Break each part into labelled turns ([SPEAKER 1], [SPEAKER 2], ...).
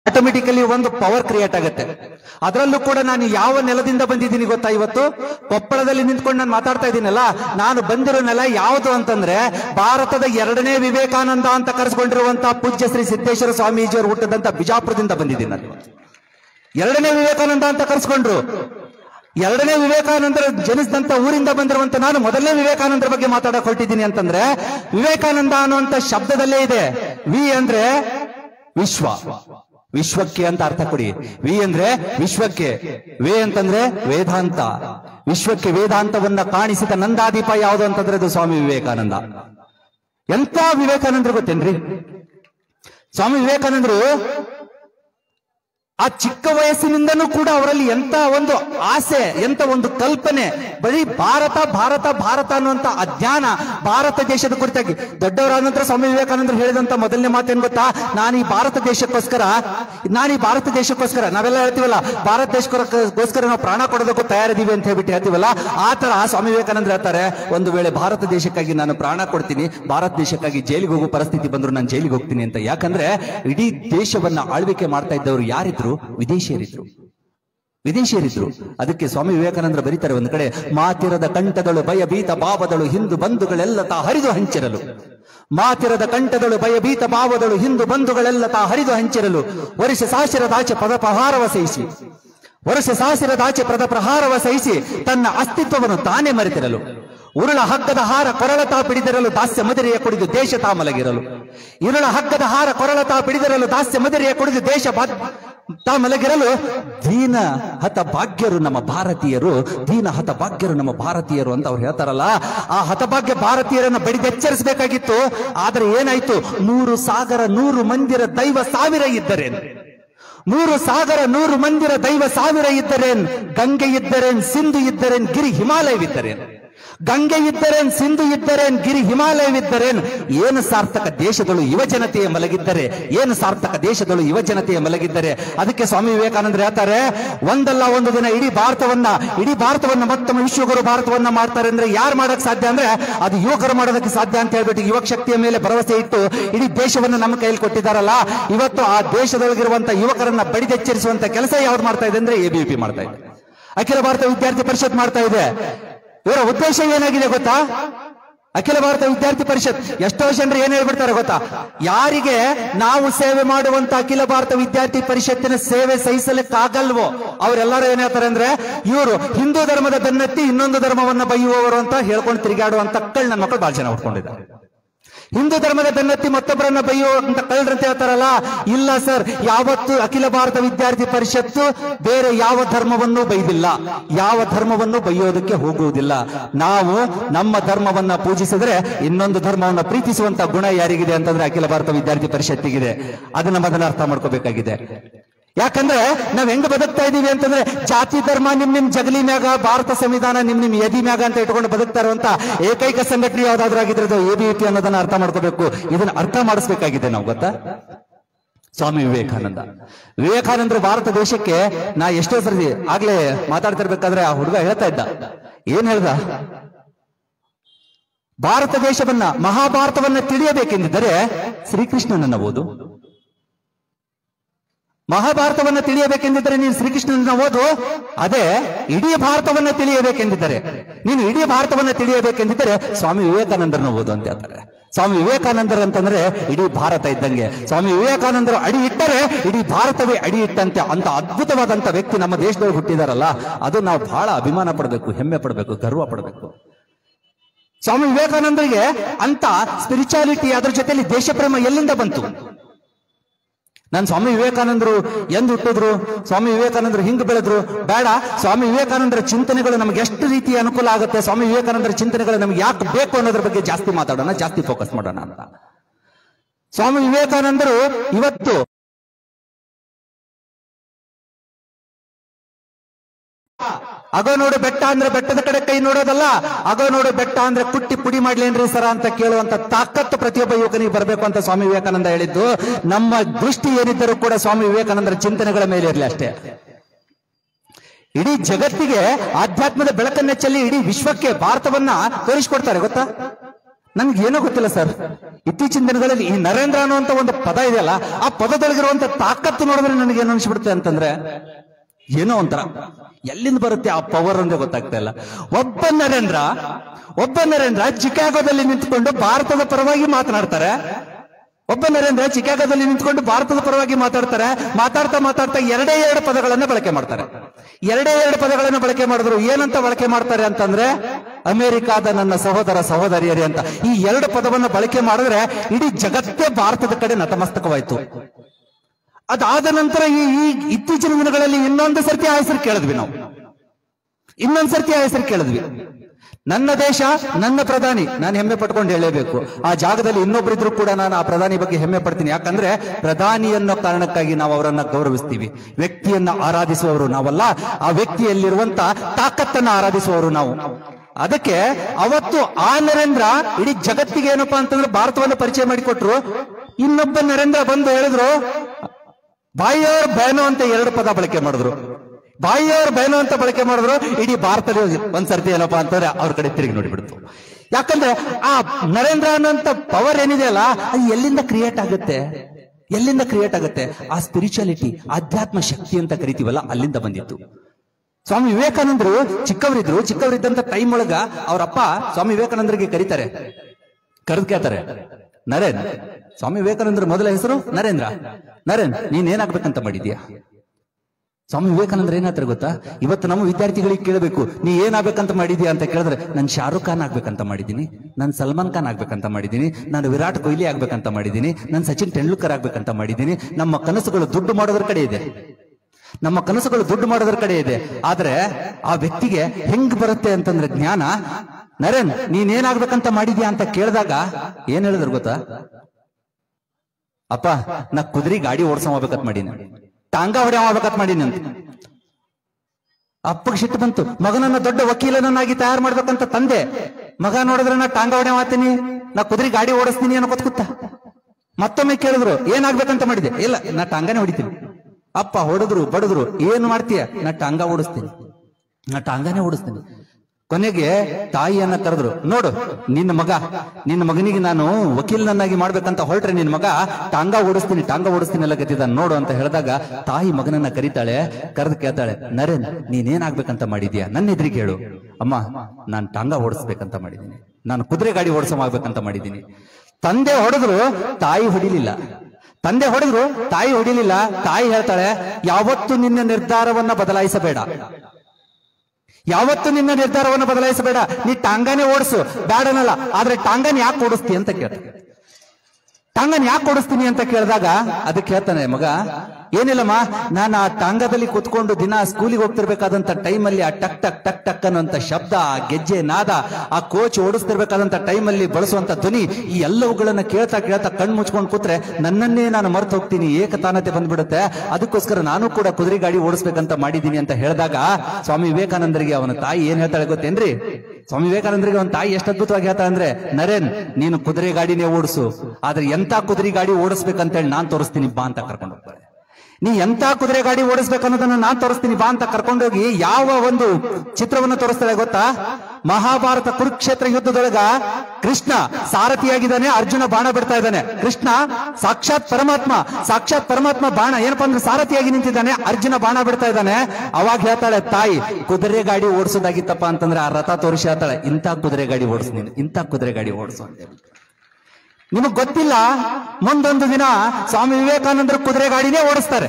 [SPEAKER 1] Automatically ಒಂದು power create ಆಗುತ್ತೆ. ಅದರಲ್ಲೂ ಕೂಡ ನಾನು ಯಾವ ನೆಲದಿಂದ ಬಂದಿದ್ದೀನಿ ಗೊತ್ತಾ? ಇವತ್ತು ಕೊಪ್ಪಳದಲ್ಲಿ ನಿಂತ್ಕೊಂಡು ನಾನು ಮಾತಾಡ್ತಾ ಇದ್ದೀನಲ್ಲ, ನಾನು ಬಂದಿರೋ ನೆಲ ಯಾವುದು ಅಂತಂದ್ರೆ ಭಾರತದ 2ನೇ ವಿವೇಕಾನಂದ ಅಂತ ಕರೆಸ್ಕೊಂಡಿರುವಂತಹ ಪೂಜ್ಯ ಶ್ರೀ ಸಿದ್ದೇಶ್ವರ ಸ್ವಾಮೀಜಿಯವರು ಹುಟ್ಟದಂತ ಬಿಜಾಪುರದಿಂದ ಬಂದಿದ್ದೀನಿ ನಾನು. 2ನೇ ವಿವೇಕಾನಂದ ಅಂತ ಕರೆಸ್ಕೊಂಡ್ರು. 2ನೇ ವಿವೇಕಾನಂದರ ಜನಿಸಿದಂತ ಊರಿಂದ ಬಂದಿರುವಂತ ನಾನು 1ನೇ ವಿವೇಕಾನಂದರ ಬಗ್ಗೆ ಮಾತಾಡಕ್ ಹೊರಟಿದ್ದೀನಿ. ಅಂತಂದ್ರೆ ವಿವೇಕಾನಂದ ಅನ್ನುವಂತ ಶಬ್ದದಲ್ಲೇ ಇದೆ. ವಿ ಅಂದ್ರೆ ವಿಶ್ವ, ವಿಶ್ವಕ್ಕೆ ಅಂತ ಅರ್ಥ ಕೊಡಿ. ವಿ ಅಂದ್ರೆ ವಿಶ್ವಕ್ಕೆ, ವೇ ಅಂತಂದ್ರೆ ವೇದಾಂತ. ವಿಶ್ವಕ್ಕೆ ವೇದಾಂತವನ್ನ ಕಾಣಿಸಿದ ನಂದಾದೀಪ ಯಾವುದು ಅಂತಂದ್ರೆ ಅದು ಸ್ವಾಮಿ ವಿವೇಕಾನಂದ. ಎಂತ ವಿವೇಕಾನಂದರು ಗೊತ್ತೇನ್ರಿ? ಸ್ವಾಮಿ ವಿವೇಕಾನಂದರು ಆ ಚಿಕ್ಕ ವಯಸ್ಸಿನಿಂದನೂ ಕೂಡ ಅವರಲ್ಲಿ ಎಂತ ಒಂದು ಆಸೆ, ಎಂತ ಒಂದು ಕಲ್ಪನೆ, ಬರೀ ಭಾರತ ಭಾರತ ಭಾರತ ಅನ್ನುವಂತ ಅಜ್ಞಾನ, ಭಾರತ ದೇಶದ ಕುರಿತಾಗಿ. ದೊಡ್ಡವರಾದ ನಂತರ ಸ್ವಾಮಿ ವಿವೇಕಾನಂದರು ಹೇಳಿದಂತ ಮೊದಲನೇ ಮಾತೇನು ಗೊತ್ತಾ? ನಾನು ಈ ಭಾರತ ದೇಶಕ್ಕೋಸ್ಕರ ನಾವೆಲ್ಲ ಹೇಳ್ತೀವಲ್ಲ, ಭಾರತ ದೇಶಕ್ಕೋಸ್ಕರ ನಾವು ಪ್ರಾಣ ಕೊಡೋದಕ್ಕೂ ತಯಾರಿದೀವಿ ಅಂತ ಹೇಳ್ಬಿಟ್ಟು ಹೇಳ್ತೀವಲ್ಲ, ಆ ತರ ಸ್ವಾಮಿ ವಿವೇಕಾನಂದರು ಹೇಳ್ತಾರೆ, ಒಂದು ವೇಳೆ ಭಾರತ ದೇಶಕ್ಕಾಗಿ ನಾನು ಪ್ರಾಣ ಕೊಡ್ತೀನಿ, ಭಾರತ ದೇಶಕ್ಕಾಗಿ ಜೈಲಿಗೆ ಹೋಗೋ ಪರಿಸ್ಥಿತಿ ಬಂದ್ರು ನಾನು ಜೈಲಿಗೆ ಹೋಗ್ತೀನಿ ಅಂತ. ಯಾಕಂದ್ರೆ ಇಡೀ ದೇಶವನ್ನ ಆಳ್ವಿಕೆ ಮಾಡ್ತಾ ಇದ್ದವರು ಯಾರಿದ್ರು? ವಿದೇಶಿಯರಿದ್ರು. ಅದಕ್ಕೆ ಸ್ವಾಮಿ ವಿವೇಕಾನಂದರು ಬರೀತಾರೆ ಒಂದು ಕಡೆ, ಮಾತಿರದ ಕಂಠದಳು ಭಯಭೀತ ಭಾವದಳು ಹಿಂದೂ ಬಂಧುಗಳೆಲ್ಲ ತಾ ಹರಿದು ಹಂಚಿರಲು. ಮಾತಿರದ ಕಂಠದಳು ಭಯಭೀತ ಭಾವದಳು ಹಿಂದೂ ಬಂಧುಗಳೆಲ್ಲ ತಾ ಹರಿದು ಹಂಚಿರಲು. ವರ್ಷ ಸಾಶಿರದಾಚೆ ಪದಪ್ರಹಾರವ ಸಹಿಸಿ ತನ್ನ ಅಸ್ತಿತ್ವವನ್ನು ತಾನೇ ಮರೆತಿರಲು. ಉರುಳ ಹಗ್ಗದ ಹಾರ ಕೊರಳತಾ ಪಿಡಿದಿರಲು ದಾಸ್ಯ ಮದಿರೆಯ ಕುಡಿದು ದೇಶ ತಾ ಮಲಗಿರಲು. ಇರುಳ ಹಗ್ಗದ ಹಾರ ಕೊರಳತಾ ಪಿಡಿದಿರಲು ದಾಸ್ಯ ಮದಿರೆಯ ಕುಡಿದು ದೇಶ ತಾ ಮಲಗಿರಲು. ದೀನ ಹತ ಭಾಗ್ಯರು ನಮ್ಮ ಭಾರತೀಯರು ಅಂತ ಅವ್ರು ಹೇಳ್ತಾರಲ್ಲ. ಆ ಹತಭಾಗ್ಯ ಭಾರತೀಯರನ್ನ ಬಡಿದೆಚ್ಚರಿಸಬೇಕಾಗಿತ್ತು. ಆದ್ರೆ ಏನಾಯ್ತು? 100 ಸಾಗರ 100 ಮಂದಿರ ದೈವ 1000 ಇದ್ದರೇನು? 100 ಸಾಗರ 100 ಮಂದಿರ ದೈವ 1000 ಇದ್ದರೇನ್? ಗಂಗೆ ಇದ್ದರೇನ್, ಸಿಂಧು ಇದ್ದರೇನ್, ಗಿರಿ ಹಿಮಾಲಯವಿದ್ದರೇನ್? ಗಂಗೆ ಇದ್ದರೇನ್, ಸಿಂಧು ಇದ್ದರೇನ್, ಗಿರಿ ಹಿಮಾಲಯವಿದ್ದರೇನು? ಏನು ಸಾರ್ಥಕ ದೇಶದಳು ಯುವಜನತೆಯ ಮಲಗಿದ್ದರೆ. ಅದಕ್ಕೆ ಸ್ವಾಮಿ ವಿವೇಕಾನಂದರು ಹೇಳ್ತಾರೆ, ಒಂದಲ್ಲ ಒಂದು ದಿನ ಇಡೀ ಭಾರತವನ್ನ ಮತ್ತೊಮ್ಮೆ ವಿಶ್ವಗುರು ಭಾರತವನ್ನ ಮಾಡ್ತಾರೆ. ಅಂದ್ರೆ ಯಾರು ಮಾಡಕ್ ಸಾಧ್ಯ? ಅಂದ್ರೆ ಅದು ಯುವಕರು ಮಾಡೋದಕ್ಕೆ ಸಾಧ್ಯ ಅಂತ ಹೇಳ್ಬಿಟ್ಟು ಯುವಕ ಶಕ್ತಿಯ ಮೇಲೆ ಭರವಸೆ ಇಟ್ಟು ಇಡೀ ದೇಶವನ್ನ ನಮ್ಮ ಕೈಯಲ್ಲಿ ಕೊಟ್ಟಿದ್ದಾರಲ್ಲ. ಇವತ್ತು ಆ ದೇಶದೊಳಗಿರುವಂತ ಯುವಕರನ್ನ ಬಡಿದೆಚ್ಚರಿಸುವಂತ ಕೆಲಸ ಯಾವ್ದು ಮಾಡ್ತಾ ಇದೆ ಅಂದ್ರೆ ABVP ಮಾಡ್ತಾ ಇದೆ, ಅಖಿಲ ಭಾರತ ವಿದ್ಯಾರ್ಥಿ ಪರಿಷತ್ ಮಾಡ್ತಾ ಇದೆ. ಇವರ ಉದ್ದೇಶ ಏನಾಗಿದೆ ಗೊತ್ತಾ? ಅಖಿಲ ಭಾರತ ವಿದ್ಯಾರ್ಥಿ ಪರಿಷತ್ ಎಷ್ಟೋ ಜನರು ಏನ್ ಹೇಳ್ಬಿಡ್ತಾರೆ ಗೊತ್ತಾ? ಯಾರಿಗೆ ನಾವು ಸೇವೆ ಮಾಡುವಂತ ಅಖಿಲ ಭಾರತ ವಿದ್ಯಾರ್ಥಿ ಪರಿಷತ್ತಿನ ಸೇವೆ ಸಹಿಸಲಿಕ್ಕಾಗಲ್ವೋ ಅವರೆಲ್ಲರೂ ಏನ್ ಹೇಳ್ತಾರೆ ಅಂದ್ರೆ, ಇವರು ಹಿಂದೂ ಧರ್ಮದ ಬೆನ್ನತ್ತಿ ಇನ್ನೊಂದು ಧರ್ಮವನ್ನ ಬೈಯುವವರು ಅಂತ ಹೇಳ್ಕೊಂಡು ತಿರುಗಾಡುವಂತ ನನ್ನ ಮಕ್ಕಳು ಬಹಳ ಜನ ಹುಡ್ಕೊಂಡಿದ್ದಾರೆ. ಹಿಂದೂ ಧರ್ಮದ ಬೆನ್ನತ್ತಿ ಮತ್ತೊಬ್ಬರನ್ನ ಬೈಯುವಂತ ಕಳ್ಳರಂತ ಹೇಳ್ತಾರಲ್ಲ. ಇಲ್ಲ ಸರ್, ಯಾವತ್ತು ಅಖಿಲ ಭಾರತ ವಿದ್ಯಾರ್ಥಿ ಪರಿಷತ್ತು ಬೇರೆ ಯಾವ ಧರ್ಮವನ್ನು ಬೈದಿಲ್ಲ, ಯಾವ ಧರ್ಮವನ್ನು ಬೈಯೋದಕ್ಕೆ ಹೋಗುವುದಿಲ್ಲ. ನಾವು ನಮ್ಮ ಧರ್ಮವನ್ನ ಪೂಜಿಸಿದ್ರೆ ಇನ್ನೊಂದು ಧರ್ಮವನ್ನ ಪ್ರೀತಿಸುವಂತ ಗುಣ ಯಾರಿಗಿದೆ ಅಂತಂದ್ರೆ ಅಖಿಲ ಭಾರತ ವಿದ್ಯಾರ್ಥಿ ಪರಿಷತ್ತಿಗಿದೆ. ಅದನ್ನ ಮೊದಲ ಅರ್ಥ ಮಾಡ್ಕೋಬೇಕಾಗಿದೆ. ಯಾಕಂದ್ರೆ ನಾವ್ ಹೆಂಗ್ ಬದುಕ್ತಾ ಇದೀವಿ ಅಂತಂದ್ರೆ, ಜಾತಿ ಧರ್ಮ ನಿಮ್ ಜಗಲಿ ಮ್ಯಾಗ, ಭಾರತ ಸಂವಿಧಾನ ನಿಮ್ ಎದಿ ಮ್ಯಾಗ ಅಂತ ಇಟ್ಕೊಂಡು ಬದುಕ್ತಾ ಇರುವಂತ ಏಕೈಕ ಸಂಘಟನೆ ಯಾವ್ದಾದ್ರು ಆಗಿದ್ರೆ ಅದು ABVP ಅನ್ನೋದನ್ನ ಅರ್ಥ ಮಾಡ್ಕೋಬೇಕು. ಇದನ್ನ ಅರ್ಥ ಮಾಡಿಸ್ಬೇಕಾಗಿದೆ ನಾವು, ಗೊತ್ತಾ? ಸ್ವಾಮಿ ವಿವೇಕಾನಂದರು ಭಾರತ ದೇಶಕ್ಕೆ, ನಾ ಎಷ್ಟೋ ಸರಿ ಆಗ್ಲೇ ಮಾತಾಡ್ತಿರ್ಬೇಕಾದ್ರೆ ಆ ಹುಡುಗ ಹೇಳ್ತಾ ಇದ್ದ, ಏನ್ ಹೇಳ್ದ? ಭಾರತ ದೇಶವನ್ನ, ಮಹಾಭಾರತವನ್ನ ತಿಳಿಯಬೇಕೆಂದಿದ್ದರೆ ಶ್ರೀಕೃಷ್ಣನನ್ನ ಓದು. ಮಹಾಭಾರತವನ್ನ ತಿಳಿಯಬೇಕೆಂದಿದ್ದರೆ ನೀನು ಶ್ರೀಕೃಷ್ಣನ ಓದು. ಅದೇ ಇಡೀ ಭಾರತವನ್ನ ತಿಳಿಯಬೇಕೆಂದಿದ್ದರೆ, ನೀನು ಇಡೀ ಭಾರತವನ್ನ ತಿಳಿಯಬೇಕೆಂದಿದ್ದರೆ ಸ್ವಾಮಿ ವಿವೇಕಾನಂದರನ್ನ ಓದು ಅಂತ ಹೇಳ್ತಾರೆ. ಸ್ವಾಮಿ ವಿವೇಕಾನಂದರು ಅಂತಂದ್ರೆ ಇಡೀ ಭಾರತ ಇದ್ದಂಗೆ. ಸ್ವಾಮಿ ವಿವೇಕಾನಂದರು ಅಡಿ ಇಟ್ಟರೆ ಇಡೀ ಭಾರತವೇ ಅಡಿ ಇಟ್ಟಂತೆ. ಅಂತ ಅದ್ಭುತವಾದಂತ ವ್ಯಕ್ತಿ ನಮ್ಮ ದೇಶದಲ್ಲಿ ಹುಟ್ಟಿದಾರಲ್ಲ, ಅದು ನಾವು ಬಹಳ ಅಭಿಮಾನ ಪಡಬೇಕು, ಹೆಮ್ಮೆ ಪಡಬೇಕು, ಗರ್ವ ಪಡಬೇಕು. ಸ್ವಾಮಿ ವಿವೇಕಾನಂದರಿಗೆ ಅಂತ ಸ್ಪಿರಿಚುಯಾಲಿಟಿ, ಅದ್ರ ಜೊತೆಲಿ ದೇಶಪ್ರೇಮ ಎಲ್ಲಿಂದ ಬಂತು? ನಾನು ಸ್ವಾಮಿ ವಿವೇಕಾನಂದರು ಎಂದು ಹುಟ್ಟಿದ್ರು, ಸ್ವಾಮಿ ವಿವೇಕಾನಂದರು ಹಿಂಗ್ ಬೆಳೆದ್ರು ಬೇಡ. ಸ್ವಾಮಿ ವಿವೇಕಾನಂದರ ಚಿಂತನೆಗಳು ನಮ್ಗೆ ಎಷ್ಟು ರೀತಿ ಅನುಕೂಲ ಆಗುತ್ತೆ, ಸ್ವಾಮಿ ವಿವೇಕಾನಂದರ ಚಿಂತನೆಗಳು ನಮ್ಗೆ ಯಾಕೆ ಬೇಕು ಅನ್ನೋದ್ರ ಬಗ್ಗೆ ಜಾಸ್ತಿ ಮಾತಾಡೋಣ, ಜಾಸ್ತಿ ಫೋಕಸ್ ಮಾಡೋಣ ಅಂತ. ಸ್ವಾಮಿ ವಿವೇಕಾನಂದರು ಇವತ್ತು ಅಗೋ ನೋಡು ಬೆಟ್ಟ ಅಂದ್ರೆ ಬೆಟ್ಟದ ಕಡೆ ಕೈ ನೋಡೋದಲ್ಲ, ಅಗೋ ನೋಡು ಬೆಟ್ಟ ಅಂದ್ರೆ ಕುಟ್ಟಿ ಪುಡಿ ಮಾಡ್ಲೇನ್ರಿ ಸರ ಅಂತ ಕೇಳುವಂತ ತಾಕತ್ತು ಪ್ರತಿಯೊಬ್ಬ ಯುವಕನಿಗೆ ಬರಬೇಕು ಅಂತ ಸ್ವಾಮಿ ವಿವೇಕಾನಂದ ಹೇಳಿದ್ದು. ನಮ್ಮ ದೃಷ್ಟಿ ಏನಿದ್ದರೂ ಕೂಡ ಸ್ವಾಮಿ ವಿವೇಕಾನಂದರ ಚಿಂತನೆಗಳ ಮೇಲೆ ಇರಲಿ ಅಷ್ಟೇ. ಇಡೀ ಜಗತ್ತಿಗೆ ಆಧ್ಯಾತ್ಮದ ಬೆಳಕನ್ನ ಚೆಲ್ಲಿ ಇಡೀ ವಿಶ್ವಕ್ಕೆ ಭಾರತವನ್ನ ತೋರಿಸಿಕೊಡ್ತಾರೆ, ಗೊತ್ತಾ? ನನ್ಗೆ ಏನೋ ಗೊತ್ತಿಲ್ಲ ಸರ್, ಇತ್ತೀಚಿನ ದಿನಗಳಲ್ಲಿ ಈ ನರೇಂದ್ರ ಅನ್ನುವಂತ ಒಂದು ಪದ ಇದೆಯಲ್ಲ, ಆ ಪದದೊಳಗಿರುವಂತ ತಾಕತ್ತು ನೋಡಿದ್ರೆ ನನಗೆ ಏನು ಅನ್ಸ್ಬಿಡುತ್ತೆ ಅಂತಂದ್ರೆ, ಏನೋ ಒಂಥರ ಎಲ್ಲಿಂದ ಬರುತ್ತೆ ಆ ಪವರ್ ಅಂದ್ರೆ ಗೊತ್ತಾಗ್ತಾ ಇಲ್ಲ. ಒಬ್ಬ ನರೇಂದ್ರ ಚಿಕಾಗೋದಲ್ಲಿ ನಿಂತ್ಕೊಂಡು ಭಾರತದ ಪರವಾಗಿ ಮಾತನಾಡ್ತಾರೆ. ಒಬ್ಬ ನರೇಂದ್ರ ಚಿಕಾಗೋದಲ್ಲಿ ನಿಂತ್ಕೊಂಡು ಭಾರತದ ಪರವಾಗಿ ಮಾತಾಡ್ತಾ ಎರಡೇ ಎರಡು ಪದಗಳನ್ನ ಬಳಕೆ ಮಾಡ್ತಾರೆ. ಎರಡೇ ಎರಡು ಪದಗಳನ್ನ ಬಳಕೆ ಮಾಡಿದ್ರು. ಏನಂತ ಬಳಕೆ ಮಾಡ್ತಾರೆ ಅಂತಂದ್ರೆ, ಅಮೆರಿಕಾದ ನನ್ನ ಸಹೋದರ ಸಹೋದರಿಯರೇ ಅಂತ. ಈ ಎರಡು ಪದವನ್ನ ಬಳಕೆ ಮಾಡಿದ್ರೆ ಇಡೀ ಜಗತ್ತೇ ಭಾರತದ ಕಡೆ ನತಮಸ್ತಕವಾಯ್ತು. ಅದಾದ ನಂತರ ಈ ಇತ್ತೀಚಿನ ದಿನಗಳಲ್ಲಿ ಇನ್ನೊಂದು ಸರ್ತಿ ಆ ಹೆಸರು ಕೇಳಿದ್ವಿ. ನನ್ನ ದೇಶ, ನನ್ನ ಪ್ರಧಾನಿ, ನಾನು ಹೆಮ್ಮೆ ಪಟ್ಕೊಂಡು ಹೇಳಲೇಬೇಕು. ಆ ಜಾಗದಲ್ಲಿ ಇನ್ನೊಬ್ಬರಿದ್ರು ಕೂಡ ನಾನು ಆ ಪ್ರಧಾನಿ ಬಗ್ಗೆ ಹೆಮ್ಮೆ ಪಡ್ತೀನಿ. ಯಾಕಂದ್ರೆ ಪ್ರಧಾನಿ ಅನ್ನೋ ಕಾರಣಕ್ಕಾಗಿ ನಾವು ಅವರನ್ನ ಗೌರವಿಸ್ತೀವಿ. ವ್ಯಕ್ತಿಯನ್ನ ಆರಾಧಿಸುವವರು ನಾವಲ್ಲ, ಆ ವ್ಯಕ್ತಿಯಲ್ಲಿರುವಂತ ತಾಕತ್ತನ್ನ ಆರಾಧಿಸುವವರು ನಾವು. ಅದಕ್ಕೆ ಅವತ್ತು ಆ ನರೇಂದ್ರ ಇಡೀ ಜಗತ್ತಿಗೆ ಏನಪ್ಪಾ ಅಂತಂದ್ರೆ ಭಾರತವನ್ನು ಪರಿಚಯ ಮಾಡಿಕೊಟ್ರು. ಇನ್ನೊಬ್ಬ ನರೇಂದ್ರ ಬಂದು ಹೇಳಿದ್ರು, ಬಾಯಿಯವ್ರ ಬೇನೋ ಅಂತ ಎರಡು ಪದ ಬಳಕೆ ಮಾಡಿದ್ರು. ಇಡೀ ಭಾರತದಲ್ಲಿ ಒಂದ್ಸರ್ತಿ ಏನಪ್ಪಾ ಅಂತಂದ್ರೆ ಅವ್ರ ಕಡೆ ತಿರುಗಿ ನೋಡಿಬಿಡ್ತು. ಯಾಕಂದ್ರೆ ಆ ನರೇಂದ್ರ ಅನ್ನೋಂತ ಪವರ್ ಏನಿದೆಯಲ್ಲ, ಅದು ಎಲ್ಲಿಂದ ಕ್ರಿಯೇಟ್ ಆಗುತ್ತೆ? ಆ ಸ್ಪಿರಿಚುಯಾಲಿಟಿ, ಆಧ್ಯಾತ್ಮ ಶಕ್ತಿ ಅಂತ ಕರಿತೀವಲ್ಲ, ಅಲ್ಲಿಂದ ಬಂದಿತ್ತು. ಸ್ವಾಮಿ ವಿವೇಕಾನಂದರು ಚಿಕ್ಕವರಿದ್ದಂತ ಟೈಮ್ ಒಳಗ ಅವರಪ್ಪ ಸ್ವಾಮಿ ವಿವೇಕಾನಂದರಿಗೆ ಕರೆದು ಕೇಳ್ತಾರೆ, ನರೇನ್, ಸ್ವಾಮಿ ವಿವೇಕಾನಂದರ ಮೊದಲ ಹೆಸರು ನರೇನ್, ನೀನ್ ಏನಾಗ್ಬೇಕಂತ ಮಾಡಿದ್ಯಾ? ಸ್ವಾಮಿ ವಿವೇಕಾನಂದ್ರ ಏನಾಗ್ತಾರೆ ಗೊತ್ತಾ? ಇವತ್ತು ನಮ್ಮ ವಿದ್ಯಾರ್ಥಿಗಳಿಗೆ ಕೇಳಬೇಕು, ನೀ ಏನಾಗ್ಬೇಕಂತ ಮಾಡಿದ್ಯಾ ಅಂತ ಕೇಳಿದ್ರೆ, ನಾನು ಶಾರುಖ್ ಖಾನ್ ಆಗ್ಬೇಕಂತ ಮಾಡಿದ್ದೀನಿ, ನಾನು ಸಲ್ಮಾನ್ ಖಾನ್ ಆಗ್ಬೇಕಂತ ಮಾಡಿದ್ದೀನಿ, ನಾನು ವಿರಾಟ್ ಕೊಹ್ಲಿ ಆಗ್ಬೇಕಂತ ಮಾಡಿದ್ದೀನಿ, ನಾನು ಸಚಿನ್ ತೆಂಡೂಲ್ಕರ್ ಆಗ್ಬೇಕಂತ ಮಾಡಿದ್ದೀನಿ. ನಮ್ಮ ಕನಸುಗಳು ದುಡ್ಡು ಮಾಡೋದ್ರ ಕಡೆ ಇದೆ. ಆದ್ರೆ ಆ ವ್ಯಕ್ತಿಗೆ ಹೆಂಗ್ ಬರುತ್ತೆ ಅಂತಂದ್ರೆ ಜ್ಞಾನ. ನರೇನ್, ನೀನೇನಾಗ್ಬೇಕಂತ ಮಾಡಿದ್ಯಾ ಅಂತ ಕೇಳಿದಾಗ ಏನ್ ಹೇಳಿದ್ರು ಗೊತ್ತಾ? ಅಪ್ಪ, ನಾ ಕುದುರೆ ಗಾಡಿ ಓಡಿಸೋಗ್ಬೇಕಂತ ಮಾಡೀನಿ, ಟಾಂಗ ಹೊಡೆಯಬೇಕಂತ ಮಾಡೀನಿ ಅಂತ. ಅಪ್ಪಗೆ ಸಿಟ್ಟು ಬಂತು. ಮಗನನ್ನ ದೊಡ್ಡ ವಕೀಲನನ್ನಾಗಿ ತಯಾರು ಮಾಡ್ಬೇಕಂತ ತಂದೆ. ಮಗ ನೋಡಿದ್ರೆ ನಾ ಟಾಂಗ ಹೊಡೆ ಮಾತೀನಿ, ನಾ ಕುದುರೆ ಗಾಡಿ ಓಡಿಸ್ತೀನಿ ಅನ್ನೋ ಕೂತ. ಮತ್ತೊಮ್ಮೆ ಕೇಳಿದ್ರು, ಏನಾಗ್ಬೇಕಂತ ಮಾಡಿದೆ? ಇಲ್ಲ, ನಾ ಟಾಂಗಾನೇ ಹೊಡಿತೀನಿ. ಅಪ್ಪ ಹೊಡೆದ್ರು ಬಡದ್ರು, ಏನ್ ಮಾಡ್ತೀಯ? ನಾ ಟಾಂಗಾನೇ ಓಡಿಸ್ತೀನಿ. ಕೊನೆಗೆ ತಾಯಿಯನ್ನ ಕರೆದ್ರು, ನೋಡು, ನಿನ್ನ ಮಗನಿಗೆ ನಾನು ವಕೀಲನನ್ನಾಗಿ ಮಾಡ್ಬೇಕಂತ ಹೊರಟ್ರೆ ನಿನ್ ಮಗ ಟಾಂಗ ಓಡಿಸ್ತೀನಿ ಎಲ್ಲ ಗತಿದ ನೋಡು ಅಂತ ಹೇಳಿದಾಗ ತಾಯಿ ಮಗನನ್ನ ಕರೆದು ಕೇಳ್ತಾಳೆ, ನರೇನ್, ನೀನೇನಾಗ್ಬೇಕಂತ ಮಾಡಿದ್ಯಾ? ನನ್ನ ಎದುರಿಗೆ ಹೇಳು. ಅಮ್ಮ, ನಾನು ಟಾಂಗ ಓಡಿಸ್ಬೇಕಂತ ಮಾಡಿದ್ದೀನಿ, ನಾನು ಕುದುರೆ ಗಾಡಿ ಓಡಿಸೋಗ್ಬೇಕಂತ ಮಾಡಿದ್ದೀನಿ. ತಂದೆ ಹೊಡೆದ್ರು, ತಾಯಿ ಹೊಡಿಲಿಲ್ಲ. ತಾಯಿ ಹೇಳ್ತಾಳೆ, ಯಾವತ್ತು ನಿನ್ನ ನಿರ್ಧಾರವನ್ನ ಬದಲಾಯಿಸಬೇಡ, ನೀ ಟಾಂಗಾನೇ ಓಡಿಸು, ಬ್ಯಾಡನಲ್ಲ. ಆದ್ರೆ ಟಾಂಗನ್ ಯಾಕೆ ಓಡಿಸ್ತಿ ಅಂತ ಕೇಳ್ತಾನೆ. ಕೇಳಿದಾಗ ಅದಕ್ಕೆ ಹೇಳ್ತಾನೆ ಮಗ, ಏನಿಲ್ಲಮ್ಮ, ನಾನು ಆ ಟಾಂಗದಲ್ಲಿ ಕುತ್ಕೊಂಡು ದಿನ ಸ್ಕೂಲಿಗೆ ಹೋಗ್ತಿರ್ಬೇಕಾದಂತ ಟೈಮಲ್ಲಿ ಆ ಟಕ್ ಟಕ್ ಟಕ್ ಟಕ್ ಅನ್ನುವಂತ ಶಬ್ದ, ಆ ಗೆಜ್ಜೆ ನಾದ, ಆ ಕೋಚ್ ಓಡಿಸ್ತಿರ್ಬೇಕಾದಂತ ಟೈಮಲ್ಲಿ ಬಳಸುವಂತ ಧ್ವನಿ, ಈ ಎಲ್ಲವುಗಳನ್ನ ಕೇಳ್ತಾ ಕಣ್ಣು ಮುಚ್ಕೊಂಡು ಕೂತ್ರೆ ನನ್ನನ್ನೇ ನಾನು ಮರ್ತು ಹೋಗ್ತೀನಿ, ಏಕತಾನತೆ ಬಂದ್ಬಿಡುತ್ತೆ. ಅದಕ್ಕೋಸ್ಕರ ನಾನು ಕೂಡ ಕುದುರೆ ಗಾಡಿ ಓಡಿಸ್ಬೇಕಂತ ಮಾಡಿದ್ದೀನಿ ಅಂತ ಹೇಳಿದಾಗ ಸ್ವಾಮಿ ವಿವೇಕಾನಂದರಿಗೆ ಅವನ ತಾಯಿ ಏನ್ ಹೇಳ್ತಾಳೆ ಗೊತ್ತೇನ್ರಿ? ಸ್ವಾಮಿ ವಿವೇಕಾನಂದರಿಗೆ ಅವನ ತಾಯಿ ಎಷ್ಟು ಅದ್ಭುತವಾಗಿ ಹೇಳ್ತಾಳೆ ಅಂದ್ರೆ, ನರೇನ್, ನೀನು ಕುದುರೆ ಗಾಡಿನೇ ಓಡಿಸು, ಆದ್ರೆ ಎಂತ ಕುದುರೆ ಗಾಡಿ ಓಡಿಸ್ಬೇಕಂತೇಳಿ ನಾನ್ ತೋರಿಸ್ತೀನಿ ಬಾ ಅಂತ ಕರ್ಕೊಂಡು ಹೋಗ್ತಾಳೆ. ನೀ ಎಂತ ಕುದುರೆ ಗಾಡಿ ಓಡಿಸ್ಬೇಕನ್ನೋದನ್ನ ನಾನ್ ತೋರಿಸ್ತೀನಿ ಬಾ ಅಂತ ಕರ್ಕೊಂಡೋಗಿ ಯಾವ ಒಂದು ಚಿತ್ರವನ್ನು ತೋರಿಸ್ತಾಳೆ ಗೊತ್ತಾ? ಮಹಾಭಾರತ ಕುರುಕ್ಷೇತ್ರ ಯುದ್ಧದೊಳಗ ಕೃಷ್ಣ ಸಾರಥಿಯಾಗಿದ್ದಾನೆ, ಅರ್ಜುನ ಬಾಣ ಬಿಡ್ತಾ ಇದ್ದಾನೆ. ಕೃಷ್ಣ ಸಾಕ್ಷಾತ್ ಪರಮಾತ್ಮ ಬಾಣ ಏನಪ್ಪಾ ಅಂದ್ರೆ ಸಾರಥಿಯಾಗಿ ನಿಂತಿದ್ದಾನೆ, ಅರ್ಜುನ ಬಾಣ ಬಿಡ್ತಾ ಇದ್ದಾನೆ. ಅವಾಗ ಹೇಳ್ತಾಳೆ ತಾಯಿ, ಕುದುರೆ ಗಾಡಿ ಓಡಿಸೋದಾಗಿತ್ತಪ್ಪ ಅಂತಂದ್ರೆ ಆ ರಥ ತೋರಿಸಿ ಹೇಳ್ತಾಳೆ, ಇಂಥ ಕುದುರೆ ಗಾಡಿ ಓಡಿಸು ಅಂತೇಳಿ. ನಿಮಗ್ ಗೊತ್ತಿಲ್ಲ, ಮುಂದೊಂದು ದಿನ ಸ್ವಾಮಿ ವಿವೇಕಾನಂದರು ಕುದುರೆ ಗಾಡಿನೇ ಓಡಿಸ್ತಾರೆ.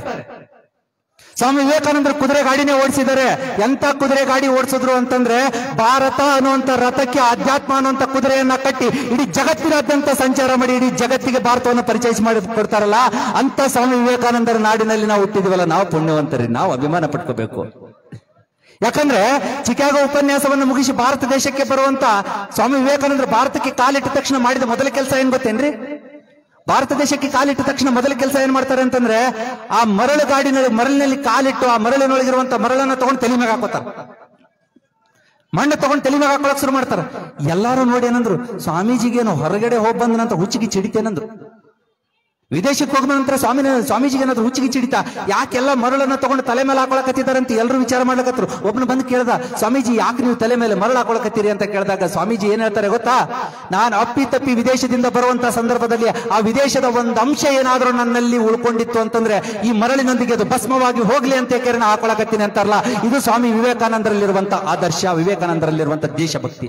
[SPEAKER 1] ಓಡಿಸಿದ್ದಾರೆ. ಎಂತ ಕುದುರೆ ಗಾಡಿ ಓಡಿಸಿದ್ರು ಅಂತಂದ್ರೆ, ಭಾರತ ಅನ್ನುವಂತ ರಥಕ್ಕೆ ಆಧ್ಯಾತ್ಮ ಅನ್ನುವಂತ ಕುದುರೆಯನ್ನ ಕಟ್ಟಿ ಇಡೀ ಜಗತ್ತಿನಾದ್ಯಂತ ಸಂಚಾರ ಮಾಡಿ ಇಡೀ ಜಗತ್ತಿಗೆ ಭಾರತವನ್ನು ಪರಿಚಯಿಸಿ ಮಾಡಿ ಕೊಡ್ತಾರಲ್ಲ, ಅಂತ ಸ್ವಾಮಿ ವಿವೇಕಾನಂದರ ನಾಡಿನಲ್ಲಿ ನಾವು ಹುಟ್ಟಿದ್ವಲ್ಲ, ನಾವು ಪುಣ್ಯವಂತರಿ, ನಾವು ಅಭಿಮಾನ ಪಟ್ಕೋಬೇಕು. ಯಾಕಂದ್ರೆ ಚಿಕಾಗೋ ಉಪನ್ಯಾಸವನ್ನು ಮುಗಿಸಿ ಭಾರತ ದೇಶಕ್ಕೆ ಬರುವಂತ ಸ್ವಾಮಿ ವಿವೇಕಾನಂದರು ಭಾರತಕ್ಕೆ ಕಾಲಿಟ್ಟ ತಕ್ಷಣ ಮಾಡಿದ ಮೊದಲ ಕೆಲಸ ಏನ್ ಗೊತ್ತೇನ್ರಿ? ಭಾರತ ದೇಶಕ್ಕೆ ಕಾಲಿಟ್ಟ ತಕ್ಷಣ ಮೊದಲ ಕೆಲಸ ಏನ್ ಮಾಡ್ತಾರೆ ಅಂತಂದ್ರೆ, ಆ ಮರಳಿನಲ್ಲಿ ಕಾಲಿಟ್ಟು ಆ ಮರಳಿನೊಳಗಿರುವಂತ ಮರಳನ್ನ ತಗೊಂಡು ತಲೆ ಮ್ಯಾಗ ಹಾಕೋತಾರೆ. ಮಣ್ಣು ತಗೊಂಡು ತಲೆ ಮ್ಯಾಗ ಹಾಕೊಳಕ್ ಶುರು ಮಾಡ್ತಾರೆ. ಎಲ್ಲಾರು ನೋಡಿ ಏನಂದ್ರು, ಸ್ವಾಮೀಜಿಗೇನು ಹೊರಗಡೆ ಹೋಗಿ ಬಂದನಂತ ಹುಚ್ಚಿಗೆ ಚಿಡಿತೇನಂದ್ರು. ವಿದೇಶಕ್ಕೆ ಹೋಗಿದ ನಂತರ ಸ್ವಾಮೀಜಿಗೆ ಏನಾದ್ರು ಹುಚ್ಚಿಗೆ ಚಿಡಿತ, ಯಾಕೆಲ್ಲ ಮರಳನ್ನ ತಗೊಂಡು ತಲೆ ಮೇಲೆ ಹಾಕೊಳಕತ್ತಿದಾರಂತ ಎಲ್ಲರೂ ವಿಚಾರ ಮಾಡ್ಲಕತ್ರು. ಒಬ್ನು ಬಂದು ಕೇಳ್ದ, ಸ್ವಾಮೀಜಿ ಯಾಕೆ ನೀವು ತಲೆ ಮೇಲೆ ಮರಳು ಹಾಕೊಳಕತ್ತೀರಿ ಅಂತ ಕೇಳಿದಾಗ ಸ್ವಾಮೀಜಿ ಏನ್ ಹೇಳ್ತಾರೆ ಗೊತ್ತಾ, ನಾನು ಅಪ್ಪಿ ವಿದೇಶದಿಂದ ಬರುವಂತಹ ಸಂದರ್ಭದಲ್ಲಿ ಆ ವಿದೇಶದ ಒಂದು ಅಂಶ ಏನಾದ್ರೂ ನನ್ನಲ್ಲಿ ಉಳ್ಕೊಂಡಿತ್ತು ಅಂತಂದ್ರೆ ಈ ಮರಳಿನೊಂದಿಗೆ ಅದು ಭಸ್ಮವಾಗಿ ಹೋಗ್ಲಿ ಅಂತ ಕೇರಣ ಹಾಕೊಳಕತ್ತೀನಿ ಅಂತಾರಲ್ಲ, ಇದು ಸ್ವಾಮಿ ವಿವೇಕಾನಂದರಲ್ಲಿರುವಂತ ಆದರ್ಶ, ವಿವೇಕಾನಂದರಲ್ಲಿರುವಂತ ದೇಶಭಕ್ತಿ.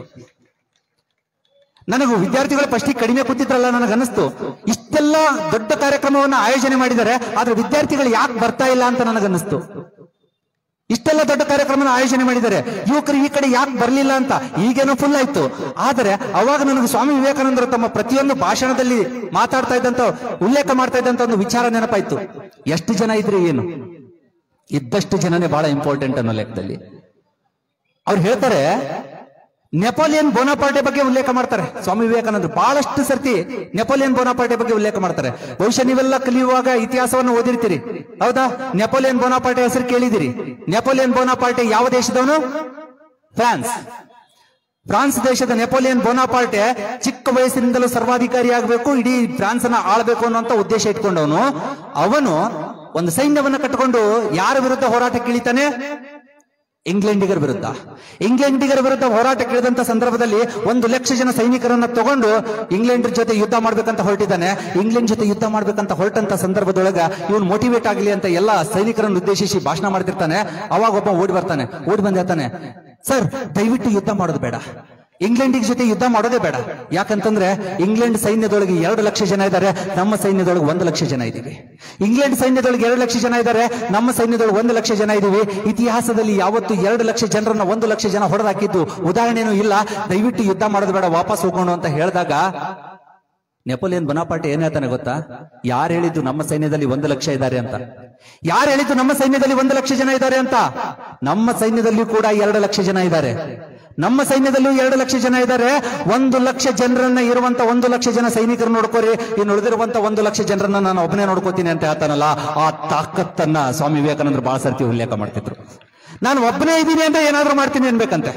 [SPEAKER 1] ನನಗೂ ವಿದ್ಯಾರ್ಥಿಗಳು ಫಸ್ಟಿಗೆ ಕಡಿಮೆ ಕೂತಿದ್ರಲ್ಲ, ನನಗನ್ನಿಸ್ತು ಇಷ್ಟೆಲ್ಲ ದೊಡ್ಡ ಕಾರ್ಯಕ್ರಮವನ್ನು ಆಯೋಜನೆ ಮಾಡಿದ್ದಾರೆ, ಆದ್ರೆ ವಿದ್ಯಾರ್ಥಿಗಳು ಯಾಕೆ ಬರ್ತಾ ಇಲ್ಲ ಅಂತ ನನಗನ್ನಿಸ್ತು. ಇಷ್ಟೆಲ್ಲ ದೊಡ್ಡ ಕಾರ್ಯಕ್ರಮ ಆಯೋಜನೆ ಮಾಡಿದ್ದಾರೆ, ಯುವಕರು ಈ ಕಡೆ ಯಾಕೆ ಬರ್ಲಿಲ್ಲ ಅಂತ. ಈಗೇನೋ ಫುಲ್ ಆಯ್ತು, ಆದರೆ ಅವಾಗ ನನಗೆ ಸ್ವಾಮಿ ವಿವೇಕಾನಂದರು ತಮ್ಮ ಪ್ರತಿಯೊಂದು ಭಾಷಣದಲ್ಲಿ ಮಾತಾಡ್ತಾ ಇದ್ದಂತ, ಉಲ್ಲೇಖ ಮಾಡ್ತಾ ಇದ್ದಂತ ಒಂದು ವಿಚಾರ ನೆನಪಾಯ್ತು. ಎಷ್ಟು ಜನ ಇದ್ರಿ ಏನು, ಇದ್ದಷ್ಟು ಜನನೇ ಬಹಳ ಇಂಪಾರ್ಟೆಂಟ್ ಅನ್ನೋ ಲೆಕ್ಕದಲ್ಲಿ. ಅವ್ರು ಹೇಳ್ತಾರೆ, ನೆಪೋಲಿಯನ್ ಬೋನಾಪಾರ್ಟೆ ಬಗ್ಗೆ ಉಲ್ಲೇಖ ಮಾಡ್ತಾರೆ ಸ್ವಾಮಿ ವಿವೇಕಾನಂದರು. ಬಹಳಷ್ಟು ಸರ್ತಿ ನೆಪೋಲಿಯನ್ ಬೋನಾಪಾರ್ಟೆ ಬಗ್ಗೆ ಉಲ್ಲೇಖ ಮಾಡ್ತಾರೆ. ಬಹುಶಃ ನೀವೆಲ್ಲ ಕಲಿಯುವಾಗ ಇತಿಹಾಸವನ್ನು ಓದಿರ್ತೀರಿ, ಹೌದಾ? ನೆಪೋಲಿಯನ್ ಬೋನಾಪಾರ್ಟೆ ಹೆಸರು ಕೇಳಿದಿರಿ. ನೆಪೋಲಿಯನ್ ಬೋನಾಪಾರ್ಟೆ ಯಾವ ದೇಶದವನು? ಫ್ರಾನ್ಸ್ ದೇಶದ ನೆಪೋಲಿಯನ್ ಬೋನಾಪಾರ್ಟೆ ಚಿಕ್ಕ ವಯಸ್ಸಿನಿಂದಲೂ ಸರ್ವಾಧಿಕಾರಿ ಆಗಬೇಕು, ಇಡೀ ಫ್ರಾನ್ಸ್ ಅನ್ನ ಆಳ್ಬೇಕು ಅನ್ನುವಂತ ಉದ್ದೇಶ ಇಟ್ಕೊಂಡವನು. ಅವನು ಒಂದು ಸೈನ್ಯವನ್ನ ಕಟ್ಟಿಕೊಂಡು ಯಾರ ವಿರುದ್ಧ ಹೋರಾಟಕ್ಕೆ ಇಳಿತಾನೆ? ಇಂಗ್ಲೆಂಡಿಗರ ವಿರುದ್ಧ ಹೋರಾಟಕ್ಕೆ ಇಳಿದಂತ ಸಂದರ್ಭದಲ್ಲಿ 1,00,000 ಜನ ಸೈನಿಕರನ್ನ ತಗೊಂಡು ಇಂಗ್ಲೆಂಡ್ ಜೊತೆ ಯುದ್ಧ ಮಾಡ್ಬೇಕಂತ ಹೊರಟಿದ್ದಾನೆ. ಇಂಗ್ಲೆಂಡ್ ಜೊತೆ ಯುದ್ಧ ಮಾಡ್ಬೇಕಂತ ಹೊರಟಂತ ಸಂದರ್ಭದೊಳಗ ಇವನು ಮೋಟಿವೇಟ್ ಆಗಲಿ ಅಂತ ಎಲ್ಲಾ ಸೈನಿಕರನ್ನು ಉದ್ದೇಶಿಸಿ ಭಾಷಣ ಮಾಡ್ತಿರ್ತಾನೆ. ಅವಾಗ ಒಬ್ಬ ಓಡಿ ಬಂದು ಹೇಳ್ತಾನೆ, ಸರ್ ದಯವಿಟ್ಟು ಯುದ್ಧ ಮಾಡೋದು ಬೇಡ, ಇಂಗ್ಲೆಂಡಿಗೆ ಜೊತೆ ಯುದ್ಧ ಮಾಡೋದೇ ಬೇಡ. ಯಾಕಂತಂದ್ರೆ ಇಂಗ್ಲೆಂಡ್ ಸೈನ್ಯದೊಳಗೆ 2,00,000 ಜನ ಇದ್ದಾರೆ, ನಮ್ಮ ಸೈನ್ಯದೊಳಗೆ 1,00,000 ಜನ ಇದ್ದೀವಿ. ಇಂಗ್ಲೆಂಡ್ ಸೈನ್ಯದೊಳಗೆ 2,00,000 ಜನ ಇದ್ದಾರೆ, ನಮ್ಮ ಸೈನ್ಯದೊಳಗೆ 1,00,000 ಜನ ಇದ್ದೀವಿ. ಇತಿಹಾಸದಲ್ಲಿ ಯಾವತ್ತು 2,00,000 ಜನರನ್ನ 1,00,000 ಜನ ಹೊಡೆದಾಕಿದ್ದು ಉದಾಹರಣೆನೂ ಇಲ್ಲ. ದಯವಿಟ್ಟು ಯುದ್ಧ ಮಾಡೋದು ಬೇಡ, ವಾಪಸ್ ಹೋಗೋಣ ಅಂತ ಹೇಳಿದಾಗ ನೆಪೋಲಿಯನ್ ಬೋನಾಪಾರ್ಟೆ ಏನ್ ಹೇಳ್ತಾನೆ ಗೊತ್ತಾ? ಯಾರು ಹೇಳಿದ್ದು ನಮ್ಮ ಸೈನ್ಯದಲ್ಲಿ 1,00,000 ಇದ್ದಾರೆ ಅಂತ? ಯಾರು ಹೇಳಿದ್ದು ನಮ್ಮ ಸೈನ್ಯದಲ್ಲಿ 1,00,000 ಜನ ಇದ್ದಾರೆ ಅಂತ? ನಮ್ಮ ಸೈನ್ಯದಲ್ಲಿ ಕೂಡ 2,00,000 ಜನ ಇದ್ದಾರೆ. ನಮ್ಮ ಸೈನ್ಯದಲ್ಲೂ 2,00,000 ಜನ ಇದ್ದಾರೆ. 1,00,000 ಜನರನ್ನ ಇರುವಂತ 1,00,000 ಜನ ಸೈನಿಕರು ನೋಡ್ಕೋರಿ, ಇನ್ನು ಉಳಿದಿರುವಂತ 1,00,000 ಜನರನ್ನ ನಾನು ಒಬ್ಬನೇ ನೋಡ್ಕೋತೀನಿ ಅಂತ ಹೇಳ್ತಾನಲ್ಲ, ಆ ತಾಕತ್ತನ್ನ ಸ್ವಾಮಿ ವಿವೇಕಾನಂದರು ಬಹಳ ಸರ್ತಿ ಉಲ್ಲೇಖ ಮಾಡ್ತಿದ್ರು. ನಾನು ಒಬ್ಬನೇ ಇದ್ದೀನಿ ಅಂದ್ರೆ ಏನಾದ್ರೂ ಮಾಡ್ತೀನಿ ಅನ್ಬೇಕಂತೆ.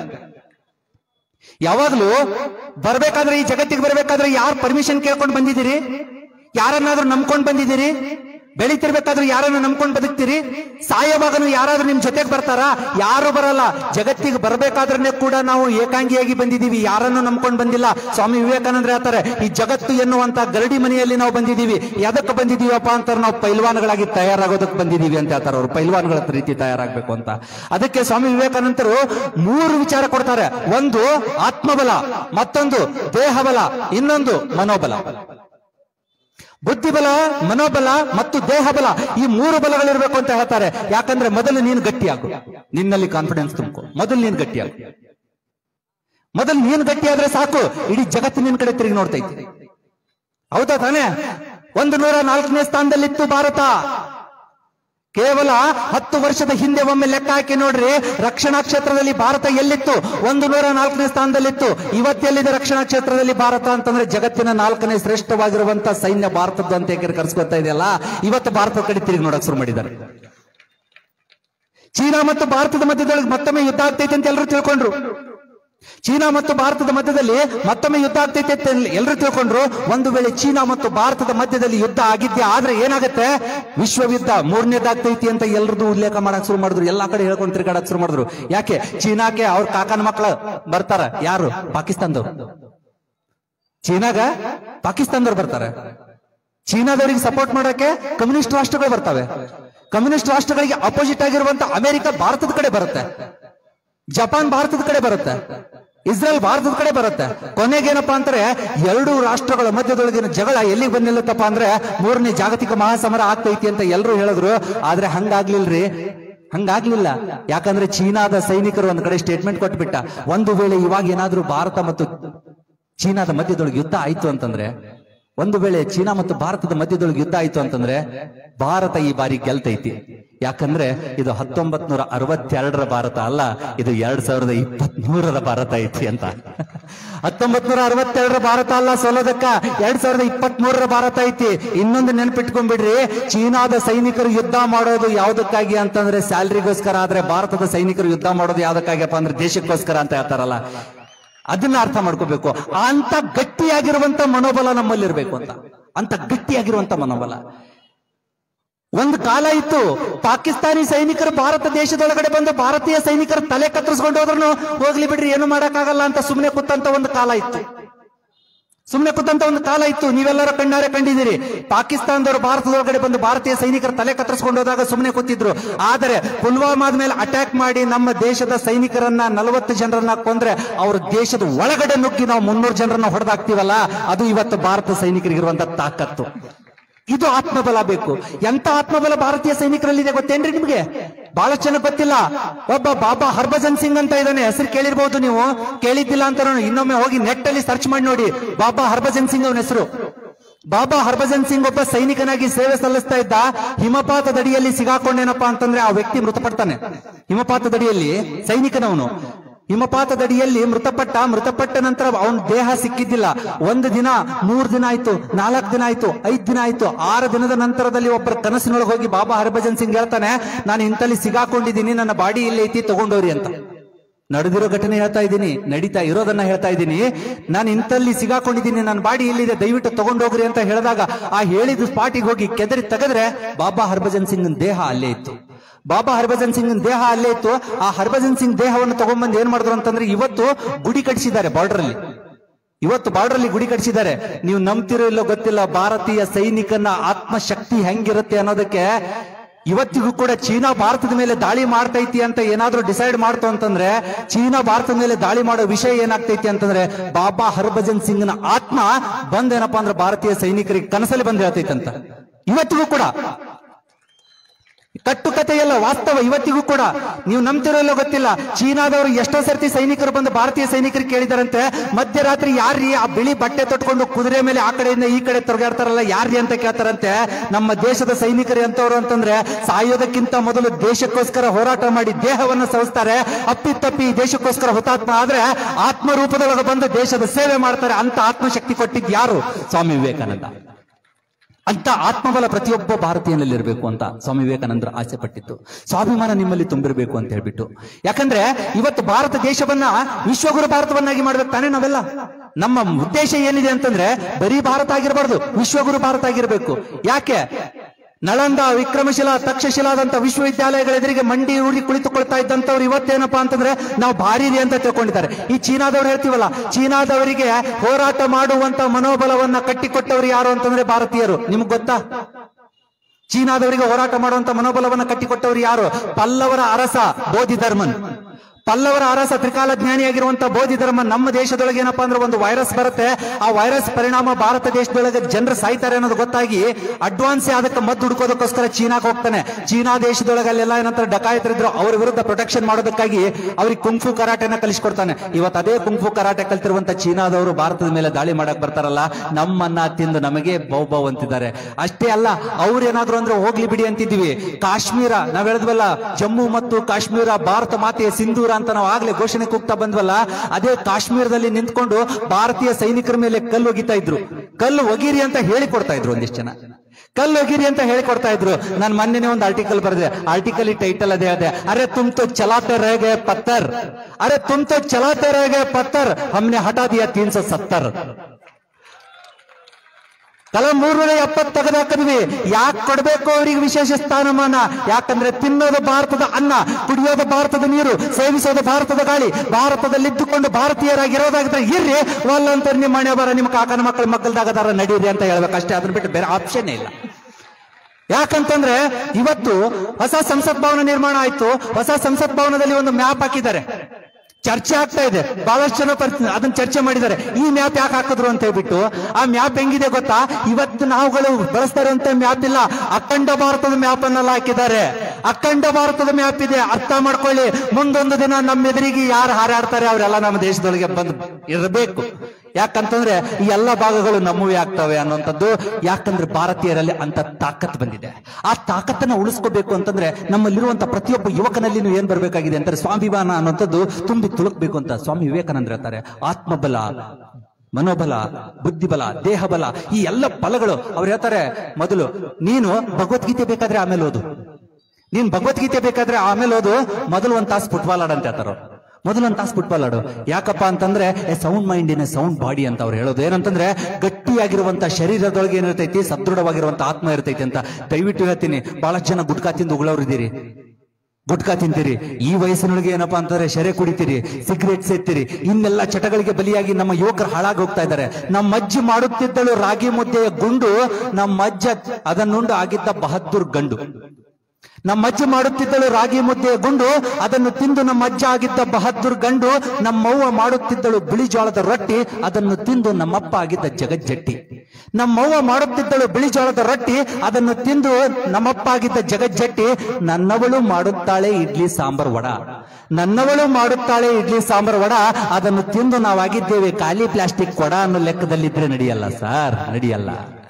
[SPEAKER 1] ಯಾವಾಗ್ಲೂ ಬರ್ಬೇಕಾದ್ರೆ, ಈ ಜಗತ್ತಿಗೆ ಬರ್ಬೇಕಾದ್ರೆ ಯಾರು ಪರ್ಮಿಷನ್ ಕೇಳ್ಕೊಂಡು ಬಂದಿದ್ದೀರಿ? ಯಾರನ್ನಾದ್ರೂ ನಂಬ್ಕೊಂಡು ಬಂದಿದ್ದೀರಿ? ಬೆಳಿತಿರ್ಬೇಕಾದ್ರೂ ಯಾರನ್ನು ನಂಬ್ಕೊಂಡು ಬದುಕ್ತೀರಿ? ಸಾಯವಾಗನು ಯಾರಾದ್ರೂ ನಿಮ್ ಜೊತೆಗೆ ಬರ್ತಾರಾ? ಯಾರು ಬರಲ್ಲ. ಜಗತ್ತಿಗೆ ಬರ್ಬೇಕಾದ್ರೆ ಕೂಡ ನಾವು ಏಕಾಂಗಿಯಾಗಿ ಬಂದಿದ್ದೀವಿ, ಯಾರನ್ನು ನಂಬ್ಕೊಂಡು ಬಂದಿಲ್ಲ. ಸ್ವಾಮಿ ವಿವೇಕಾನಂದರು ಹೇಳ್ತಾರೆ, ಈ ಜಗತ್ತು ಎನ್ನುವಂತ ಗರಡಿ ಮನೆಯಲ್ಲಿ ನಾವು ಬಂದಿದ್ದೀವಿ. ಎದಕ್ಕೆ ಬಂದಿದ್ದೀವಪ್ಪ ಅಂತಾರೆ? ನಾವು ಪೈಲ್ವಾನ್ಗಳಾಗಿ ತಯಾರಾಗೋದಕ್ಕೆ ಬಂದಿದ್ದೀವಿ ಅಂತ ಹೇಳ್ತಾರೆ. ಅವರು ಪೈಲ್ವಾನ್ಗಳ ರೀತಿ ತಯಾರಾಗಬೇಕು ಅಂತ. ಅದಕ್ಕೆ ಸ್ವಾಮಿ ವಿವೇಕಾನಂದರು 3 ವಿಚಾರ ಕೊಡ್ತಾರೆ. ಒಂದು ಆತ್ಮಬಲ, ಮತ್ತೊಂದು ದೇಹಬಲ, ಇನ್ನೊಂದು ಮನೋಬಲ. ಬುದ್ಧಿಬಲ, ಮನೋಬಲ ಮತ್ತು ದೇಹಬಲ, ಈ 3 ಬಲಗಳಿರ್ಬೇಕು ಅಂತ ಹೇಳ್ತಾರೆ. ಯಾಕಂದ್ರೆ ಮೊದಲು ನೀನು ಗಟ್ಟಿಯಾಗು, ನಿನ್ನಲ್ಲಿ ಕಾನ್ಫಿಡೆನ್ಸ್ ತುಂಬಿಕೊ. ಮೊದಲು ನೀನು ಗಟ್ಟಿಯಾದ್ರೆ ಸಾಕು, ಇಡೀ ಜಗತ್ತು ನಿನ್ ಕಡೆ ತಿರುಗಿ ನೋಡ್ತೈತಿ. ಹೌದಾ ತಾನೇ? 104ನೇ ಸ್ಥಾನದಲ್ಲಿತ್ತು ಭಾರತ. ಕೇವಲ 10 ವರ್ಷದ ಹಿಂದೆ ಒಮ್ಮೆ ಲೆಕ್ಕ ಹಾಕಿ ನೋಡ್ರಿ, ರಕ್ಷಣಾ ಕ್ಷೇತ್ರದಲ್ಲಿ ಭಾರತ ಎಲ್ಲಿತ್ತು? 104ನೇ ಸ್ಥಾನದಲ್ಲಿತ್ತು. ಇವತ್ತೆಲ್ಲಿದೆ ರಕ್ಷಣಾ ಕ್ಷೇತ್ರದಲ್ಲಿ ಭಾರತ ಅಂತಂದ್ರೆ ಜಗತ್ತಿನ 4ನೇ ಶ್ರೇಷ್ಠವಾಗಿರುವಂತ ಸೈನ್ಯ ಭಾರತದ್ದು ಅಂತ ಕರೆಸ್ಕೊತಾ ಇದೆಯಲ್ಲ. ಇವತ್ತು ಭಾರತದ ಕಡೆ ತಿರುಗಿ ನೋಡಕ್ ಶುರು ಮಾಡಿದ್ದಾರೆ. ಚೀನಾ ಮತ್ತು ಭಾರತದ ಮಧ್ಯದೊಳಗೆ ಮತ್ತೊಮ್ಮೆ ಯುದ್ಧ ಆಗ್ತೈತೆ ಅಂತ ಎಲ್ಲರೂ ತಿಳ್ಕೊಂಡ್ರು. ಚೀನಾ ಮತ್ತು ಭಾರತದ ಮಧ್ಯದಲ್ಲಿ ಮತ್ತೊಮ್ಮೆ ಯುದ್ಧ ಆಗ್ತೈತೆ ಅಂತ ಎಲ್ಲರೂ ತಿಳ್ಕೊಂಡ್ರು. ಒಂದು ವೇಳೆ ಚೀನಾ ಮತ್ತು ಭಾರತದ ಮಧ್ಯದಲ್ಲಿ ಯುದ್ಧ ಆಗಿದ್ದೆ ಆದ್ರೆ ಏನಾಗುತ್ತೆ? ವಿಶ್ವಯುದ್ಧ 3ನೇದಾಗ್ತೈತಿ ಅಂತ ಎಲ್ಲರದು ಉಲ್ಲೇಖ ಮಾಡಕ್ ಶುರು ಮಾಡಿದ್ರು. ಎಲ್ಲಾ ಕಡೆ ಹೇಳ್ಕೊಂಡು ತಿರುಗಾಡಕ್ ಶುರು ಮಾಡಿದ್ರು. ಯಾಕೆ? ಚೀನಾಕ್ಕೆ ಅವ್ರ ಕಾಕನ ಮಕ್ಕಳು ಬರ್ತಾರ. ಯಾರು? ಪಾಕಿಸ್ತಾನದವ್ರು. ಚೀನಾಗ ಪಾಕಿಸ್ತಾನದವ್ರು ಬರ್ತಾರೆ. ಚೀನಾದವರಿಗೆ ಸಪೋರ್ಟ್ ಮಾಡಕ್ಕೆ ಕಮ್ಯುನಿಸ್ಟ್ ರಾಷ್ಟ್ರಗಳು ಬರ್ತವೆ. ಕಮ್ಯುನಿಸ್ಟ್ ರಾಷ್ಟ್ರಗಳಿಗೆ ಅಪೋಸಿಟ್ ಆಗಿರುವಂತ ಅಮೆರಿಕ ಭಾರತದ ಕಡೆ ಬರುತ್ತೆ, ಜಪಾನ್ ಭಾರತದ ಕಡೆ ಬರುತ್ತೆ, ಇಸ್ರೇಲ್ ಭಾರತದ ಕಡೆ ಬರುತ್ತೆ. ಕೊನೆಗೇನಪ್ಪಾ ಅಂದ್ರೆ 2 ರಾಷ್ಟ್ರಗಳ ಮಧ್ಯದೊಳಗಿನ ಜಗಳ ಎಲ್ಲಿಗೆ ಬಂದ್ ನಿಲ್ಲುತ್ತಪ್ಪ ಅಂದ್ರೆ 3ನೇ ಜಾಗತಿಕ ಮಹಾಸಮರ ಆಗ್ತೈತಿ ಅಂತ ಎಲ್ಲರೂ ಹೇಳಿದ್ರು. ಆದ್ರೆ ಹಂಗಾಗ್ಲಿಲ್ಲ. ಯಾಕಂದ್ರೆ ಚೀನಾದ ಸೈನಿಕರು ಒಂದ್ ಕಡೆ ಸ್ಟೇಟ್ಮೆಂಟ್ ಕೊಟ್ಬಿಟ್ಟ, ಒಂದು ವೇಳೆ ಇವಾಗ ಏನಾದ್ರೂ ಭಾರತ ಮತ್ತು ಚೀನಾದ ಮಧ್ಯದೊಳಗೆ ಯುದ್ಧ ಆಯ್ತು ಅಂತಂದ್ರೆ, ಒಂದು ವೇಳೆ ಚೀನಾ ಮತ್ತು ಭಾರತದ ಮಧ್ಯದೊಳಗೆ ಯುದ್ಧ ಆಯ್ತು ಅಂತಂದ್ರೆ ಭಾರತ ಈ ಬಾರಿ ಗೆಲ್ತೈತಿ. ಯಾಕಂದ್ರೆ ಇದು 1962ರ ಭಾರತ ಅಲ್ಲ, ಇದು 2023ರ ಭಾರತ ಐತಿ ಅಂತ. 1962ರ ಭಾರತ ಅಲ್ಲ ಸೋಲೋದಕ್ಕ, 2023ರ ಭಾರತ ಐತಿ. ಇನ್ನೊಂದು ನೆನ್ಪಿಟ್ಕೊಂಡ್ಬಿಡ್ರಿ, ಚೀನಾದ ಸೈನಿಕರು ಯುದ್ಧ ಮಾಡೋದು ಯಾವ್ದಕ್ಕಾಗಿ ಅಂತಂದ್ರೆ ಸ್ಯಾಲ್ರಿಗೋಸ್ಕರ, ಆದ್ರೆ ಭಾರತದ ಸೈನಿಕರು ಯುದ್ಧ ಮಾಡೋದು ಯಾವ್ದಕ್ಕಾಗಿಯಪ್ಪ ಅಂದ್ರೆ ದೇಶಕ್ಕೋಸ್ಕರ ಅಂತ ಹೇಳ್ತಾರಲ್ಲ. ಅದನ್ನ ಅರ್ಥ ಮಾಡ್ಕೋಬೇಕು. ಅಂತ ಗಟ್ಟಿಯಾಗಿರುವಂತ ಮನೋಬಲ ನಮ್ಮಲ್ಲಿರ್ಬೇಕು ಅಂತ. ಅಂತ ಗಟ್ಟಿಯಾಗಿರುವಂತ ಮನೋಬಲ. ಒಂದು ಕಾಲ ಇತ್ತು, ಪಾಕಿಸ್ತಾನಿ ಸೈನಿಕರು ಭಾರತ ದೇಶದೊಳಗಡೆ ಬಂದು ಭಾರತೀಯ ಸೈನಿಕರು ತಲೆ ಕತ್ತರಿಸ್ಕೊಂಡು ಹೋದ್ರೂ ಹೋಗ್ಲಿ ಬಿಡ್ರಿ ಏನು ಮಾಡಕ್ಕಾಗಲ್ಲ ಅಂತ ಸುಮ್ಮನೆ ಕೂತಂತ ಒಂದು ಕಾಲ ಇತ್ತು. ನೀವೆಲ್ಲರೂ ಕಣ್ಣಾರೆ ಕಂಡಿದ್ದೀರಿ. ಪಾಕಿಸ್ತಾನದವರು ಭಾರತದೊಳಗಡೆ ಬಂದು ಭಾರತೀಯ ಸೈನಿಕರ ತಲೆ ಕತ್ತರಿಸ್ಕೊಂಡು ಹೋದಾಗ ಸುಮ್ಮನೆ ಕೂತಿದ್ರು. ಆದರೆ ಪುಲ್ವಾಮಾದ ಮೇಲೆ ಅಟ್ಯಾಕ್ ಮಾಡಿ ನಮ್ಮ ದೇಶದ ಸೈನಿಕರನ್ನ 40 ಜನರನ್ನ ಕೊಂದ್ರೆ ಅವ್ರ ದೇಶದ ಒಳಗಡೆ ನುಗ್ಗಿ ನಾವು 300 ಜನರನ್ನ ಹೊಡೆದಾಕ್ತಿವಲ್ಲ, ಅದು ಇವತ್ತು ಭಾರತ ಸೈನಿಕರಿಗಿರುವಂತ ತಾಕತ್ತು. ಇದು ಆತ್ಮಬಲ ಬೇಕು. ಎಂತ ಆತ್ಮಬಲ ಭಾರತೀಯ ಸೈನಿಕರಲ್ಲಿದೆ ಗೊತ್ತೇನ್ರಿ ನಿಮ್ಗೆ? ಬಹಳಷ್ಟು ಜನ ಗೊತ್ತಿಲ್ಲ. ಒಬ್ಬ ಬಾಬಾ ಹರ್ಭಜನ್ ಸಿಂಗ್ ಅಂತ ಇದ್ದಾನೆ, ಹೆಸರು ಕೇಳಿರ್ಬಹುದು ನೀವು. ಕೇಳಿದ್ದಿಲ್ಲ ಅಂತ ಇನ್ನೊಮ್ಮೆ ಹೋಗಿ ನೆಟ್ ಅಲ್ಲಿ ಸರ್ಚ್ ಮಾಡಿ ನೋಡಿ. ಬಾಬಾ ಹರ್ಭಜನ್ ಸಿಂಗ್ ಅವನ ಹೆಸರು. ಬಾಬಾ ಹರ್ಭಜನ್ ಸಿಂಗ್ ಒಬ್ಬ ಸೈನಿಕನಾಗಿ ಸೇವೆ ಸಲ್ಲಿಸ್ತಾ ಇದ್ದ. ಹಿಮಪಾತದಡಿಯಲ್ಲಿ ಸಿಗಾಕೊಂಡೇನಪ್ಪಾ ಅಂತಂದ್ರೆ ಆ ವ್ಯಕ್ತಿ ಮೃತಪಡ್ತಾನೆ. ಹಿಮಪಾತದಡಿಯಲ್ಲಿ ಸೈನಿಕನವನು ಹಿಮಪಾತದಡಿಯಲ್ಲಿ ಮೃತಪಟ್ಟ ನಂತರ ಅವನ ದೇಹ ಸಿಕ್ಕಿದ್ದಿಲ್ಲ. 1 ದಿನ, 3 ದಿನ ಆಯ್ತು, 4 ದಿನ ಆಯ್ತು, 5 ದಿನ ಆಯ್ತು. 6 ದಿನದ ನಂತರದಲ್ಲಿ ಒಬ್ಬರ ಕನಸಿನೊಳಗೆ ಹೋಗಿ ಬಾಬಾ ಹರ್ಭಜನ್ ಸಿಂಗ್ ಹೇಳ್ತಾನೆ, ನಾನು ಇಂತಲ್ಲಿ ಸಿಗಾಕೊಂಡಿದ್ದೀನಿ, ನನ್ನ ಬಾಡಿ ಇಲ್ಲಿ ಐತಿ, ತಗೊಂಡೋರಿ ಅಂತ. ನಡೆದಿರೋ ಘಟನೆ ಹೇಳ್ತಾ ಇದ್ದೀನಿ, ನಡೀತಾ ಇರೋದನ್ನ ಹೇಳ್ತಾ ಇದ್ದೀನಿ. ನಾನು ಇಂತಲ್ಲಿ ಸಿಗಾಕೊಂಡಿದ್ದೀನಿ, ನನ್ನ ಬಾಡಿ ಇಲ್ಲಿದೆ, ದಯವಿಟ್ಟು ತಗೊಂಡೋಗ್ರಿ ಅಂತ ಹೇಳಿದಾಗ ಆ ಹೇಳಿದ ಸ್ಪಾಟಿಗೆ ಹೋಗಿ ಕೆದರಿ ತೆಗೆದ್ರೆ ಬಾಬಾ ಹರ್ಭಜನ್ ಸಿಂಗ್ ದೇಹ ಅಲ್ಲೇ ಇತ್ತು. ಬಾಬಾ ಹರ್ಭಜನ್ ಸಿಂಗ್ ದೇಹ ಅಲ್ಲೇ ಇತ್ತು. ಆ ಹರ್ಭಜನ್ ಸಿಂಗ್ ದೇಹವನ್ನು ತಗೊಂಡ್ಬಂದು ಏನ್ ಮಾಡಿದ್ರು ಅಂತಂದ್ರೆ ಇವತ್ತು ಗುಡಿ ಕಟ್ಟಿಸಿದ್ದಾರೆ ಬಾರ್ಡರ್ ಅಲ್ಲಿ ಗುಡಿ ಕಟ್ಟಿಸಿದ್ದಾರೆ. ನೀವು ನಂಬ್ತಿರೋ ಇಲ್ಲೋ ಗೊತ್ತಿಲ್ಲ, ಭಾರತೀಯ ಸೈನಿಕನ ಆತ್ಮಶಕ್ತಿ ಹೆಂಗಿರುತ್ತೆ ಅನ್ನೋದಕ್ಕೆ ಇವತ್ತಿಗೂ ಕೂಡ ಚೀನಾ ಭಾರತದ ಮೇಲೆ ದಾಳಿ ಮಾಡ್ತೈತಿ ಅಂತ ಏನಾದ್ರೂ ಡಿಸೈಡ್ ಮಾಡ್ತು ಅಂತಂದ್ರೆ, ಚೀನಾ ಭಾರತದ ಮೇಲೆ ದಾಳಿ ಮಾಡೋ ವಿಷಯ ಏನಾಗ್ತೈತಿ ಅಂತಂದ್ರೆ, ಬಾಬಾ ಹರ್ಭಜನ್ ಸಿಂಗ್ನ ಆತ್ಮ ಬಂದೇನಪ್ಪಾ ಅಂದ್ರೆ ಭಾರತೀಯ ಸೈನಿಕರಿಗೆ ಕನಸಲ್ಲಿ ಬಂದ್ ಹೇಳ್ತೈತಂತ. ಇವತ್ತಿಗೂ ಕೂಡ ಕಟ್ಟುಕತೆಯಲ್ಲ, ವಾಸ್ತವ. ಇವತ್ತಿಗೂ ಕೂಡ ನೀವು ನಂಬ್ತಿರೋ ಇಲ್ಲೋ ಗೊತ್ತಿಲ್ಲ, ಚೀನಾದವರು ಎಷ್ಟೋ ಸರ್ತಿ ಸೈನಿಕರು ಬಂದು ಭಾರತೀಯ ಸೈನಿಕರಿಗೆ ಕೇಳಿದಾರಂತೆ, ಮಧ್ಯರಾತ್ರಿ ಯಾರ್ರೀ ಆ ಬಿಳಿ ಬಟ್ಟೆ ತೊಟ್ಕೊಂಡು ಕುದುರೆ ಮೇಲೆ ಆ ಕಡೆಯಿಂದ ಈ ಕಡೆ ತೊರಗಾಡ್ತಾರಲ್ಲ ಯಾರ್ರೀ ಅಂತ ಕೇಳ್ತಾರಂತೆ. ನಮ್ಮ ದೇಶದ ಸೈನಿಕರು ಎಂತವ್ರು ಅಂತಂದ್ರೆ ಸಾಯೋದಕ್ಕಿಂತ ಮೊದಲು ದೇಶಕ್ಕೋಸ್ಕರ ಹೋರಾಟ ಮಾಡಿ ದೇಹವನ್ನು ಸವಿಸ್ತಾರೆ. ಅಪ್ಪಿತಪ್ಪಿ ದೇಶಕ್ಕೋಸ್ಕರ ಹುತಾತ್ಮ ಆದ್ರೆ ಆತ್ಮರೂಪದೊಳಗೆ ಬಂದು ದೇಶದ ಸೇವೆ ಮಾಡ್ತಾರೆ. ಅಂತ ಆತ್ಮಶಕ್ತಿ ಕೊಟ್ಟಿದ್ ಯಾರು? ಸ್ವಾಮಿ ವಿವೇಕಾನಂದ. ಅಂತ ಆತ್ಮಬಲ ಪ್ರತಿಯೊಬ್ಬ ಭಾರತೀಯನಲ್ಲಿರಬೇಕು ಅಂತ ಸ್ವಾಮಿ ವಿವೇಕಾನಂದರು ಆಸೆ ಪಟ್ಟಿತ್ತು. ಸ್ವಾಭಿಮಾನ ನಿಮ್ಮಲ್ಲಿ ತುಂಬಿರಬೇಕು ಅಂತ ಹೇಳ್ಬಿಟ್ಟು. ಯಾಕಂದ್ರೆ ಇವತ್ತು ಭಾರತ ದೇಶವನ್ನ ವಿಶ್ವಗುರು ಭಾರತವನ್ನಾಗಿ ಮಾಡ್ಬೇಕು ತಾನೇ ನಾವೆಲ್ಲ. ನಮ್ಮ ಉದ್ದೇಶ ಏನಿದೆ ಅಂತಂದ್ರೆ ಬರೀ ಭಾರತ ಆಗಿರಬಾರ್ದು, ವಿಶ್ವಗುರು ಭಾರತ ಆಗಿರ್ಬೇಕು. ಯಾಕೆ? ನಳಂದ, ವಿಕ್ರಮಶಿಲಾ, ತಕ್ಷಶಿಲಾದಂತ ವಿಶ್ವವಿದ್ಯಾಲಯಗಳ ಎದುರಿಗೆ ಮಂಡಿ ಊರಿ ಕುಳಿತುಕೊಳ್ತಾ ಇದ್ದಂತವ್ರು ಇವತ್ತೇನಪ್ಪಾ ಅಂತಂದ್ರೆ ನಾವು ಭಾರಿ ಅಂತ ತಿಳ್ಕೊಂಡಿದ್ದಾರೆ. ಈ ಚೀನಾದವ್ರು ಹೇಳ್ತೀವಲ್ಲ, ಚೀನಾದವರಿಗೆ ಹೋರಾಟ ಮಾಡುವಂತ ಮನೋಬಲವನ್ನ ಕಟ್ಟಿಕೊಟ್ಟವ್ರು ಯಾರು ಅಂತಂದ್ರೆ ಭಾರತೀಯರು. ನಿಮ್ಗೆ ಗೊತ್ತಾ? ಚೀನಾದವರಿಗೆ ಹೋರಾಟ ಮಾಡುವಂತ ಮನೋಬಲವನ್ನ ಕಟ್ಟಿಕೊಟ್ಟವ್ರು ಯಾರು? ಪಲ್ಲವರ ಅರಸ ಬೋಧಿಧರ್ಮನ್. ಪಲ್ಲವರ ಅರಸ ತ್ರಿಕಾಲ ಜ್ಞಾನಿಯಾಗಿರುವಂತ ಬೋಧಿಧರ್ಮ. ನಮ್ಮ ದೇಶದೊಳಗೆ ಏನಪ್ಪಾ ಅಂದ್ರೆ ಒಂದು ವೈರಸ್ ಬರುತ್ತೆ. ಆ ವೈರಸ್ ಪರಿಣಾಮ ಭಾರತ ದೇಶದೊಳಗೆ ಜನರು ಸಾಯ್ತಾರೆ ಅನ್ನೋದು ಗೊತ್ತಾಗಿ ಅಡ್ವಾನ್ಸ್ ಅದಕ್ಕೆ ಮದ್ದು ಹುಡುಕೋದಕ್ಕೋಸ್ಕರ ಚೀನಾಕ್ಕೆ ಹೋಗ್ತಾನೆ. ಚೀನಾ ದೇಶದೊಳಗೆ ಅಲ್ಲೆಲ್ಲ ಏನಂತಾರೆ ಡಕಾಯತರಿದ್ರು, ಅವ್ರ ವಿರುದ್ಧ ಪ್ರೊಟೆಕ್ಷನ್ ಮಾಡೋದಕ್ಕಾಗಿ ಅವ್ರಿಗೆ ಕುಂಫು ಕರಾಟೆನ ಕಲಿಸ್ಕೊಡ್ತಾನೆ. ಇವತ್ತು ಅದೇ ಕುಂಫು ಕರಾಟೆ ಕಲ್ತಿರುವಂತ ಚೀನಾದವರು ಭಾರತದ ಮೇಲೆ ದಾಳಿ ಮಾಡಕ್ ಬರ್ತಾರಲ್ಲ, ನಮ್ಮನ್ನ ತಿಂದು ನಮಗೆ ಬೌ ಅಂತಿದ್ದಾರೆ. ಅಷ್ಟೇ ಅಲ್ಲ, ಅವ್ರೇನಾದ್ರು ಅಂದ್ರೆ ಹೋಗ್ಲಿ ಬಿಡಿ ಅಂತಿದ್ವಿ. ಕಾಶ್ಮೀರ ನಾವ್ ಹೇಳಿದ್ವಲ್ಲ, ಜಮ್ಮು ಮತ್ತು ಕಾಶ್ಮೀರ ಭಾರತ ಮಾತೆಯ ಸಿಂಧೂರ ಅಂತ ನಾವು ಆಗ್ಲೇ ಘೋಷಣೆ ಕೂಗ್ತಾ ಬಂದ್ವಲ್ಲ, ಅದೇ ಕಾಶ್ಮೀರದಲ್ಲಿ ನಿಂತ್ಕೊಂಡು ಭಾರತೀಯ ಸೈನಿಕರ ಮೇಲೆ ಕಲ್ಲು ಒಗಿತಾ ಇದ್ರು. ಕಲ್ಲು ಒಗಿರಿ ಅಂತ ಹೇಳಿಕೊಡ್ತಾ ಇದ್ರು. ಒಂದಿಷ್ಟು ಜನ ಕಲ್ಲು ಒಗಿರಿ ಅಂತ ಹೇಳಿಕೊಡ್ತಾ ಇದ್ರು. ನಾನು ಮೊನ್ನೆ ಒಂದು ಆರ್ಟಿಕಲ್ ಬರೆದೆ. ಆರ್ಟಿಕಲ್ ಟೈಟಲ್ ಅದೇ ಅದೇ, ಅರೆ ತುಮ್ ತೋ ಚಲಾತೆ ರಹ ಗಯೆ ಪತ್ತರ್, ಅರೆ ತುಮ್ ತೋ ಚಲಾತೆ ರಹ ಗಯೆ ಪತ್ತರ್, ಹಮ್ನೆ ಹಟಾ ದಿಯಾ 370. ಕಲ 370 ತೆಗೆದಾಕಿದ್ವಿ. ಯಾಕೆ ಕೊಡ್ಬೇಕು ಅವರಿಗೆ ವಿಶೇಷ ಸ್ಥಾನಮಾನ? ಯಾಕಂದ್ರೆ ತಿನ್ನೋದು ಭಾರತದ ಅನ್ನ, ಕುಡಿಯೋದು ಭಾರತದ ನೀರು, ಸೇವಿಸೋದು ಭಾರತದ ಗಾಳಿ. ಭಾರತದಲ್ಲಿದ್ದುಕೊಂಡು ಭಾರತೀಯರಾಗಿರೋದಾಗಿದ್ರೆ ಇರ್ರಿ, ಒಲ್ಲಂತ ನಿಮ್ಮ ಮನೆ ಬರ, ನಿಮ್ಮ ಕಾಕನ ಮಕ್ಕಳ ಮಕ್ಕಳದಾಗದಾರ ನಡೀರಿ ಅಂತ ಹೇಳ್ಬೇಕಷ್ಟೇ. ಅದನ್ನ ಬಿಟ್ಟು ಬೇರೆ ಆಪ್ಷನ್ ಇಲ್ಲ. ಯಾಕಂತಂದ್ರೆ ಇವತ್ತು ಹೊಸ ಸಂಸತ್ ಭವನ ನಿರ್ಮಾಣ ಆಯ್ತು. ಹೊಸ ಸಂಸತ್ ಭವನದಲ್ಲಿ ಒಂದು ಮ್ಯಾಪ್ ಹಾಕಿದ್ದಾರೆ. ಚರ್ಚೆ ಆಗ್ತಾ ಇದೆ, ಬಹಳಷ್ಟು ಜನ ಅದನ್ನ ಚರ್ಚೆ ಮಾಡಿದ್ದಾರೆ. ಈ ಮ್ಯಾಪ್ ಯಾಕೆ ಹಾಕಿದ್ರು ಅಂತ ಹೇಳ್ಬಿಟ್ಟು. ಆ ಮ್ಯಾಪ್ ಹೆಂಗಿದೆ ಗೊತ್ತಾ? ಇವತ್ತು ನಾವುಗಳು ಬಳಸ್ತಾ ಇರುವಂತ ಮ್ಯಾಪ್ ಇಲ್ಲ, ಅಖಂಡ ಭಾರತದ ಮ್ಯಾಪ್ ಅನ್ನೆಲ್ಲ ಹಾಕಿದ್ದಾರೆ. ಅಖಂಡ ಭಾರತದ ಮ್ಯಾಪ್ ಇದೆ, ಅರ್ಥ ಮಾಡ್ಕೊಳ್ಳಿ. ಮುಂದೊಂದು ದಿನ ನಮ್ಮ ಎದುರಿಗೆ ಯಾರು ಹಾರಾಡ್ತಾರೆ ಅವರೆಲ್ಲ ನಮ್ಮ ದೇಶದೊಳಗೆ ಬಂದು ಇರಬೇಕು. ಯಾಕಂತಂದ್ರೆ ಈ ಎಲ್ಲ ಭಾಗಗಳು ನಮ್ಮವೇ ಆಗ್ತವೆ ಅನ್ನುವಂಥದ್ದು. ಯಾಕಂದ್ರೆ ಭಾರತೀಯರಲ್ಲಿ ಅಂತ ತಾಕತ್ ಬಂದಿದೆ. ಆ ತಾಕತ್ತನ್ನ ಉಳಿಸ್ಕೋಬೇಕು ಅಂತಂದ್ರೆ ನಮ್ಮಲ್ಲಿರುವಂತ ಪ್ರತಿಯೊಬ್ಬ ಯುವಕನಲ್ಲಿ ಏನ್ ಬರ್ಬೇಕಾಗಿದೆ ಅಂತಾರೆ, ಸ್ವಾಭಿಮಾನ ಅನ್ನುವಂಥದ್ದು ತುಂಬಿ ತುಳುಕ್ಬೇಕು ಅಂತ ಸ್ವಾಮಿ ವಿವೇಕಾನಂದ ಹೇಳ್ತಾರೆ. ಆತ್ಮಬಲ, ಮನೋಬಲ, ಬುದ್ಧಿಬಲ, ದೇಹಬಲ, ಈ ಎಲ್ಲ ಬಲಗಳು ಅವ್ರು ಹೇಳ್ತಾರೆ. ಮೊದಲು ನೀನು ಭಗವದ್ಗೀತೆ ಬೇಕಾದ್ರೆ ಆಮೇಲೆ ಓದು, ನೀನ್ ಭಗವದ್ಗೀತೆ ಬೇಕಾದ್ರೆ ಆಮೇಲೆ ಓದು, ಮೊದಲು 1 ತಾಸು ಫುಟ್ಬಾಲ್ ಆಡಂತ ಹೇಳ್ತಾರ. ಮೊದಲೊಂದು ತಾಸು ಫುಟ್ಬಾಲ್ ಆಡು. ಯಾಕಪ್ಪ ಅಂತಂದ್ರೆ a sound mind in a sound body ಅಂತ ಅವ್ರು ಹೇಳೋದು. ಏನಂತಂದ್ರೆ ಗಟ್ಟಿಯಾಗಿರುವಂತ ಶರೀರದೊಳಗೆ ಏನಿರ್ತೈತಿ, ಸದೃಢವಾಗಿರುವಂತ ಆತ್ಮ ಇರ್ತೈತಿ ಅಂತ. ದಯವಿಟ್ಟು ಹೇಳ್ತೀನಿ, ಬಹಳಷ್ಟು ಜನ ಗುಟ್ಕಾ ತಿಂದು ಉಗುಳವ್ರಿದ್ದೀರಿ, ಗುಟ್ಕಾ ತಿಂತೀರಿ. ಈ ವಯಸ್ಸಿನೊಳಗೆ ಏನಪ್ಪಾ ಅಂತಂದ್ರೆ ಶೆರೆ ಕುಡಿತೀರಿ, ಸಿಗರೇಟ್ ಸೇರ್ತೀರಿ, ಇನ್ನೆಲ್ಲ ಚಟಗಳಿಗೆ ಬಲಿಯಾಗಿ ನಮ್ಮ ಯುವಕರು ಹಾಳಾಗಿ ಹೋಗ್ತಾ ಇದ್ದಾರೆ. ನಮ್ಮ ಅಜ್ಜಿ ಮಾಡುತ್ತಿದ್ದಳು ರಾಗಿ ಮುದ್ದೆಯ ಗುಂಡು, ನಮ್ಮ ಅಜ್ಜ ಅದನ್ನುಂಡು ಆಗಿದ್ದ ಬಹದ್ದೂರ್ ಗಂಡು. ನಮ್ಮ ಅಜ್ಜಿ ಮಾಡುತ್ತಿದ್ದಳು ರಾಗಿ ಮುದ್ದೆಯ ಗುಂಡು, ಅದನ್ನು ತಿಂದು ನಮ್ಮ ಅಜ್ಜ ಆಗಿದ್ದ ಬಹದ್ದೂರ್ ಗಂಡು. ನಮ್ಮವ್ವ ಮಾಡುತ್ತಿದ್ದಳು ಬಿಳಿ ಜೋಳದ ರೊಟ್ಟಿ, ಅದನ್ನು ತಿಂದು ನಮ್ಮಪ್ಪ ಆಗಿದ್ದ ಜಗಜ್ಜಟ್ಟಿ. ನಮ್ಮವ್ವ ಮಾಡುತ್ತಿದ್ದಳು ಬಿಳಿ ಜೋಳದ ರೊಟ್ಟಿ, ಅದನ್ನು ತಿಂದು ನಮ್ಮಪ್ಪ ಆಗಿದ್ದ ಜಗಜ್ಜಟ್ಟಿ. ನನ್ನವಳು ಮಾಡುತ್ತಾಳೆ ಇಡ್ಲಿ ಸಾಂಬಾರ್ ವಡ, ನನ್ನವಳು ಮಾಡುತ್ತಾಳೆ ಇಡ್ಲಿ ಸಾಂಬಾರ್ ವಡ, ಅದನ್ನು ತಿಂದು ನಾವಾಗಿದ್ದೇವೆ ಖಾಲಿ ಪ್ಲಾಸ್ಟಿಕ್ ಕೊಡ ಅನ್ನೋ ಲೆಕ್ಕದಲ್ಲಿದ್ರೆ ನಡೆಯಲ್ಲ ಸರ್, ನಡೆಯಲ್ಲ.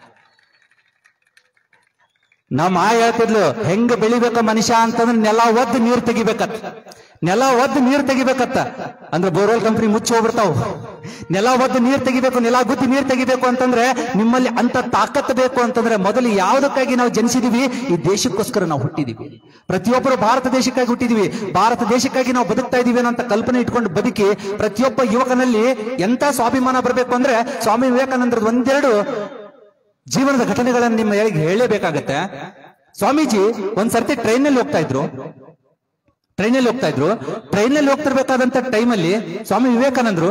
[SPEAKER 1] ನಮ್ಮ ಹೇಳ್ತಿದ್ಲು, ಹೆಂಗ ಬೆಳಿಬೇಕ ಮನುಷ್ಯ ಅಂತಂದ್ರೆ ನೆಲ ಒದ್ದು ನೀರು ತೆಗಿಬೇಕತ್ತ, ನೆಲ ಒದ್ದು ನೀರು ತೆಗಿಬೇಕತ್ತ. ಅಂದ್ರೆ ಬೋರ್ವೆಲ್ ಕಂಪ್ನಿ ಮುಚ್ಚಿ ಹೋಗ್ಬಿಡ್ತಾವ್. ನೆಲ ಒದ್ದು ನೀರು ತೆಗಿಬೇಕು, ನೆಲ ಗುದ್ದಿ ನೀರು ತೆಗಿಬೇಕು ಅಂತಂದ್ರೆ ನಿಮ್ಮಲ್ಲಿ ಅಂತ ತಾಕತ್ತು ಬೇಕು ಅಂತಂದ್ರೆ ಮೊದಲು ಯಾವುದಕ್ಕಾಗಿ ನಾವು ಜನಿಸಿದೀವಿ? ಈ ದೇಶಕ್ಕೋಸ್ಕರ ನಾವು ಹುಟ್ಟಿದೀವಿ. ಪ್ರತಿಯೊಬ್ಬರು ಭಾರತ ದೇಶಕ್ಕಾಗಿ ಹುಟ್ಟಿದೀವಿ, ಭಾರತ ದೇಶಕ್ಕಾಗಿ ನಾವು ಬದುಕ್ತಾ ಇದೀವಿ ಅನ್ನೋ ಕಲ್ಪನೆ ಇಟ್ಕೊಂಡು ಬದುಕಿ ಪ್ರತಿಯೊಬ್ಬ ಯುವಕನಲ್ಲಿ ಎಂತ ಸ್ವಾಭಿಮಾನ ಬರಬೇಕು ಅಂದ್ರೆ ಸ್ವಾಮಿ ವಿವೇಕಾನಂದರದ್ದು ಒಂದೆರಡು ಜೀವನದ ಘಟನೆಗಳನ್ನು ನಿಮ್ಮ ಹೇಳಲೇಬೇಕಾಗತ್ತೆ. ಸ್ವಾಮೀಜಿ ಒಂದ್ಸರ್ತಿ ಟ್ರೈನಲ್ಲಿ ಹೋಗ್ತಾ ಇದ್ರು, ಟ್ರೈನಲ್ಲಿ ಹೋಗ್ತಿರ್ಬೇಕಾದಂತ ಟೈಮಲ್ಲಿ ಸ್ವಾಮಿ ವಿವೇಕಾನಂದರು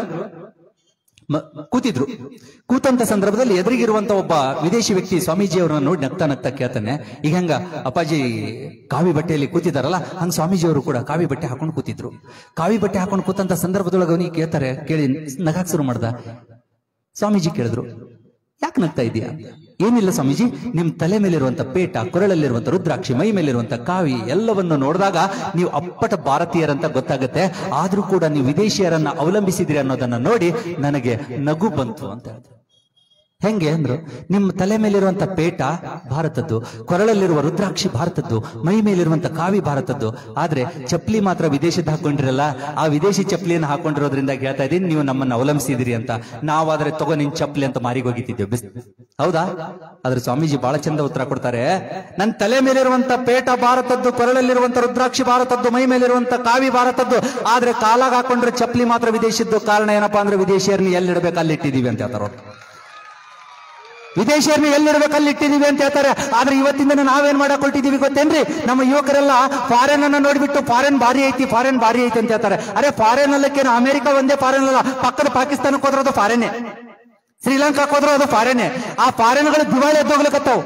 [SPEAKER 1] ಕೂತಿದ್ರು. ಕೂತಂತ ಸಂದರ್ಭದಲ್ಲಿ ಎದುರಿಗಿರುವಂತ ಒಬ್ಬ ವಿದೇಶಿ ವ್ಯಕ್ತಿ ಸ್ವಾಮೀಜಿ ಅವರನ್ನ ನೋಡಿ ನಗ್ತಾ ನಗ್ತಾ ಕೇಳ್ತಾನೆ, ಈಗ ಹೆಂಗ ಅಪ್ಪಾಜಿ ಕಾವಿ ಬಟ್ಟೆಯಲ್ಲಿ ಕೂತಿದಾರಲ್ಲ ಹಂಗ ಸ್ವಾಮೀಜಿ ಅವರು ಕೂಡ ಕಾವಿ ಬಟ್ಟೆ ಹಾಕೊಂಡು ಕೂತಿದ್ರು. ಕಾವಿ ಬಟ್ಟೆ ಹಾಕೊಂಡು ಕೂತಂತ ಸಂದರ್ಭದೊಳಗೆ ಅವನಿಗೆ ಕೇಳ್ತಾರೆ, ಕೇಳಿ ನಗಾಕ್ ಶುರು ಮಾಡ್ದ. ಸ್ವಾಮೀಜಿ ಕೇಳಿದ್ರು, ಯಾಕೆ ನಗ್ತಾ ಇದೀಯಾ? ಏನಿಲ್ಲ ಸ್ವಾಮೀಜಿ, ನಿಮ್ ತಲೆ ಮೇಲಿರುವಂತ ಪೇಟ, ಕೊರಳಲ್ಲಿರುವಂತ ರುದ್ರಾಕ್ಷಿ, ಮೈ ಮೇಲಿರುವಂತ ಕಾವಿ ಎಲ್ಲವನ್ನು ನೋಡಿದಾಗ ನೀವು ಅಪ್ಪಟ ಭಾರತೀಯರಂತ ಗೊತ್ತಾಗುತ್ತೆ. ಆದ್ರೂ ಕೂಡ ನೀವು ವಿದೇಶಿಯರನ್ನ ಅವಲಂಬಿಸಿದ್ರಿ ಅನ್ನೋದನ್ನ ನೋಡಿ ನನಗೆ ನಗು ಬಂತು ಅಂತ ಹೇಳಿದ್ರು. ಹೆಂಗೆ ಅಂದ್ರು, ನಿಮ್ಮ ತಲೆ ಮೇಲಿರುವಂತ ಪೇಟ ಭಾರತದ್ದು, ಕೊರಳಲ್ಲಿರುವ ರುದ್ರಾಕ್ಷಿ ಭಾರತದ್ದು, ಮೈ ಮೇಲಿರುವಂತ ಕಾವಿ ಭಾರತದ್ದು, ಆದ್ರೆ ಚಪ್ಪಲಿ ಮಾತ್ರ ವಿದೇಶದ ಹಾಕೊಂಡಿರಲ್ಲ. ಆ ವಿದೇಶಿ ಚಪ್ಪಲಿಯನ್ನು ಹಾಕೊಂಡಿರೋದ್ರಿಂದ ಹೇಳ್ತಾ ಇದೀನಿ ನೀವು ನಮ್ಮನ್ನ ಅವಲಂಬಿಸಿದಿರಿ ಅಂತ. ನಾವಾದ್ರೆ ತಗೋ ನಿನ್ ಚಪ್ಪಲಿ ಅಂತ ಮಾರಿಗೆ ಹೋಗಿತ್ತಿದ್ದೇವೆ, ಹೌದಾ? ಆದ್ರೆ ಸ್ವಾಮೀಜಿ ಬಹಳ ಚಂದ ಉತ್ತರ ಕೊಡ್ತಾರೆ, ನನ್ನ ತಲೆ ಮೇಲಿರುವಂತ ಪೇಟ ಭಾರತದ್ದು, ಕೊರಳಲ್ಲಿರುವಂತ ರುದ್ರಾಕ್ಷಿ ಭಾರತದ್ದು, ಮೈ ಮೇಲಿರುವಂತ ಕಾವಿ ಭಾರತದ್ದು, ಆದ್ರೆ ಕಾಲಾಗ ಹಾಕೊಂಡ್ರೆ ಚಪ್ಪಲಿ ಮಾತ್ರ ವಿದೇಶದ್ದು. ಕಾರಣ ಏನಪ್ಪಾ ಅಂದ್ರೆ ವಿದೇಶಿಯರನ್ನ ಎಲ್ಲಿಡ್ಬೇಕು ಅಲ್ಲಿ ಇಟ್ಟಿದೀವಿ ಅಂತ ಹೇಳ್ತಾರ. ವಿದೇಶಿಯರನ್ನ ಎಲ್ಲಿರ್ಬೇಕು ಅಲ್ಲಿ ಇಟ್ಟಿದೀವಿ ಅಂತ ಹೇಳ್ತಾರೆ. ಆದ್ರೆ ಇವತ್ತಿಂದ ನಾವೇನ್ ಮಾಡಕ್ ಹೊರಟಿದೀವಿ ಗೊತ್ತೇನ್ರಿ? ನಮ್ಮ ಯುವಕರೆಲ್ಲ ಫಾರೆನ್ ಅನ್ನ ನೋಡ್ಬಿಟ್ಟು ಫಾರೆನ್ ಭಾರಿ ಐತಿ, ಫಾರೆನ್ ಭಾರಿ ಐತಿ ಅಂತ ಹೇಳ್ತಾರೆ. ಅರೆ ಫಾರೆನ್ ಅಲ್ಲಕ್ಕೇನು ಅಮೆರಿಕ ಒಂದೇ ಫಾರೆನ್ ಅಲ್ಲ, ಪಕ್ಕದ ಪಾಕಿಸ್ತಾನಕ್ಕೆ ಹೋದ್ರದು ಫಾರೆನ್ನೇ, ಶ್ರೀಲಂಕಾಕ್ಕೆ ಹೋದ್ರೂ ಅದು ಫಾರೆನ್ನೇ. ಆ ಫಾರೆನ್ಗಳು ದಿವಾಳಿ ಎದ್ದೋಗ್ಲಿಕತ್ತಾವ್,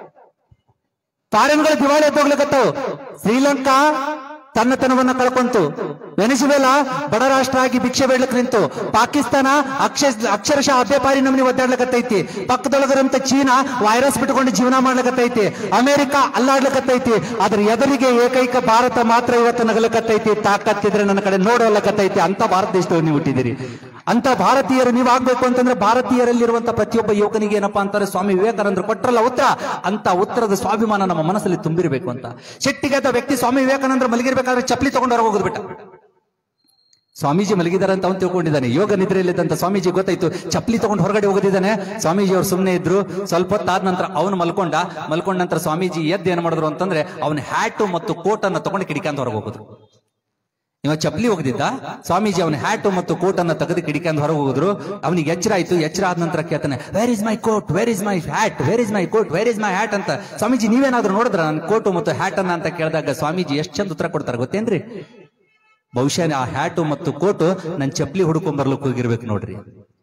[SPEAKER 1] ಫಾರೆನ್ಗಳು ದಿವಾಳಿ ಎದ್ದೋಗ್ಲಿಕತ್ತಾವ್. ಶ್ರೀಲಂಕಾ ತನ್ನತನವನ್ನ ಕಳ್ಕೊಂತು, ವೆನಿಜುವೆಲಾ ಬಡ ರಾಷ್ಟ್ರ ಆಗಿ ಭಿಕ್ಷೆ ಬೇಡ್ಲಿಕ್ಕೆ ನಿಂತು, ಪಾಕಿಸ್ತಾನ ಅಕ್ಷರಶಃ ಅಭ್ಯಪಾರಿ ನಮ್ಮನಿ ಒದ್ದಾಡ್ಲಿಕತ್ತೈತಿ, ಪಕ್ಕದೊಳಗರಂತ ಚೀನಾ ವೈರಸ್ ಬಿಟ್ಕೊಂಡು ಜೀವನ ಮಾಡ್ಲಿಕತ್ತೈತಿ, ಅಮೆರಿಕ ಅಲ್ಲಾಡ್ಲಿಕತ್ತೈತಿ. ಅದ್ರ ಎದುರಿಗೆ ಏಕೈಕ ಭಾರತ ಮಾತ್ರ ಇವತ್ತು ನಗಲಕತ್ತೈತಿ. ತಾಕತ್ತಿದ್ರೆ ನನ್ನ ಕಡೆ ನೋಡೋಲಕತ್ತೈತಿ. ಅಂತ ಭಾರತ ದೇಶದವ್ರು ನೀವು ಹುಟ್ಟಿದಿರಿ. ಅಂತ ಭಾರತೀಯರು ನೀವು ಆಗ್ಬೇಕು ಅಂತಂದ್ರೆ ಭಾರತೀಯರಲ್ಲಿರುವಂತ ಪ್ರತಿಯೊಬ್ಬ ಯುವಕನಿಗೆ ಏನಪ್ಪಾ ಅಂತಾರೆ, ಸ್ವಾಮಿ ವಿವೇಕಾನಂದರು ಕೊಟ್ಟರಲ್ಲ ಉತ್ತರ, ಅಂತ ಉತ್ತರದ ಸ್ವಾಭಿಮಾನ ನಮ್ಮ ಮನಸ್ಸಲ್ಲಿ ತುಂಬಿರಬೇಕು ಅಂತ. ಶೆಟ್ಟಿಗೆದ್ದ ವ್ಯಕ್ತಿ ಸ್ವಾಮಿ ವಿವೇಕಾನಂದರು ಮಲಗಿರ್ಬೇಕಾದ್ರೆ ಚಪ್ಪಲಿ ತಗೊಂಡು ಹೊರಗೆ ಹೋಗೋದು ಬಿಟ್ಟ. ಸ್ವಾಮೀಜಿ ಮಲಗಿದಾರೆ ಅಂತ ಅವನು ತಿಳ್ಕೊಂಡಿದ್ದಾನೆ. ಯೋಗ ನಿದ್ರೆಯಲ್ಲಿದ್ದಂತ ಸ್ವಾಮೀಜಿ ಗೊತ್ತಾಯ್ತು, ಚಪ್ಪಲಿ ತಗೊಂಡು ಹೊರಗಡೆ ಹೋಗೋದಿದ್ದಾನೆ. ಸ್ವಾಮೀಜಿ ಅವ್ರು ಸುಮ್ಮನೆ ಇದ್ರು. ಸ್ವಲ್ಪ ಹೊತ್ತಾದ ನಂತರ ಅವನು ಮಲ್ಕೊಂಡ ನಂತರ ಸ್ವಾಮೀಜಿ ಎದ್ದು ಏನ್ ಮಾಡಿದ್ರು ಅಂತಂದ್ರೆ ಅವನ ಹ್ಯಾಟು ಮತ್ತು ಕೋಟ್ ಅನ್ನ ತಗೊಂಡು ಕಿಡಿಕಂತ ಹೊರಗೆ ಹೋಗುದು. ಇವಾಗ ಚಪ್ಪಲಿ ಹೋಗದಿದ್ದ ಸ್ವಾಮೀಜಿ ಅವನ ಹ್ಯಾಟು ಮತ್ತು ಕೋಟ್ ಅನ್ನ ತೆಗೆದು ಕಿಡಿಕಂತ ಹೊರಗೆ ಹೋಗುದ್ರು. ಅವನಿಗೆ ಎಚ್ಚರ ಆಯ್ತು. ಎಚ್ಚರ ಆದ ನಂತರ ಕೇಳ್ತಾನೆ, where is my coat, where is my hat, where is my coat, where is my hat ಅಂತ. ಸ್ವಾಮೀಜಿ ನೀವೇನಾದ್ರೂ ನೋಡಿದ್ರ ನನ್ನ ಕೋಟು ಮತ್ತು ಹ್ಯಾಟ್ ಅನ್ನ ಅಂತ ಕೇಳಿದಾಗ ಸ್ವಾಮೀಜಿ ಎಷ್ಟು ಚಂದ ಉತ್ತರ ಕೊಡ್ತಾರೆ ಗೊತ್ತೇನ್ರಿ? ಬಹುಶಃ ಆ ಹ್ಯಾಟು ಮತ್ತು ಕೋಟು ನನ್ ಚಪ್ಪಲಿ ಹುಡ್ಕೊಂಡ್ ಬರ್ಲಿಕ್ಕೆ ಹೋಗಿರ್ಬೇಕು ನೋಡ್ರಿ.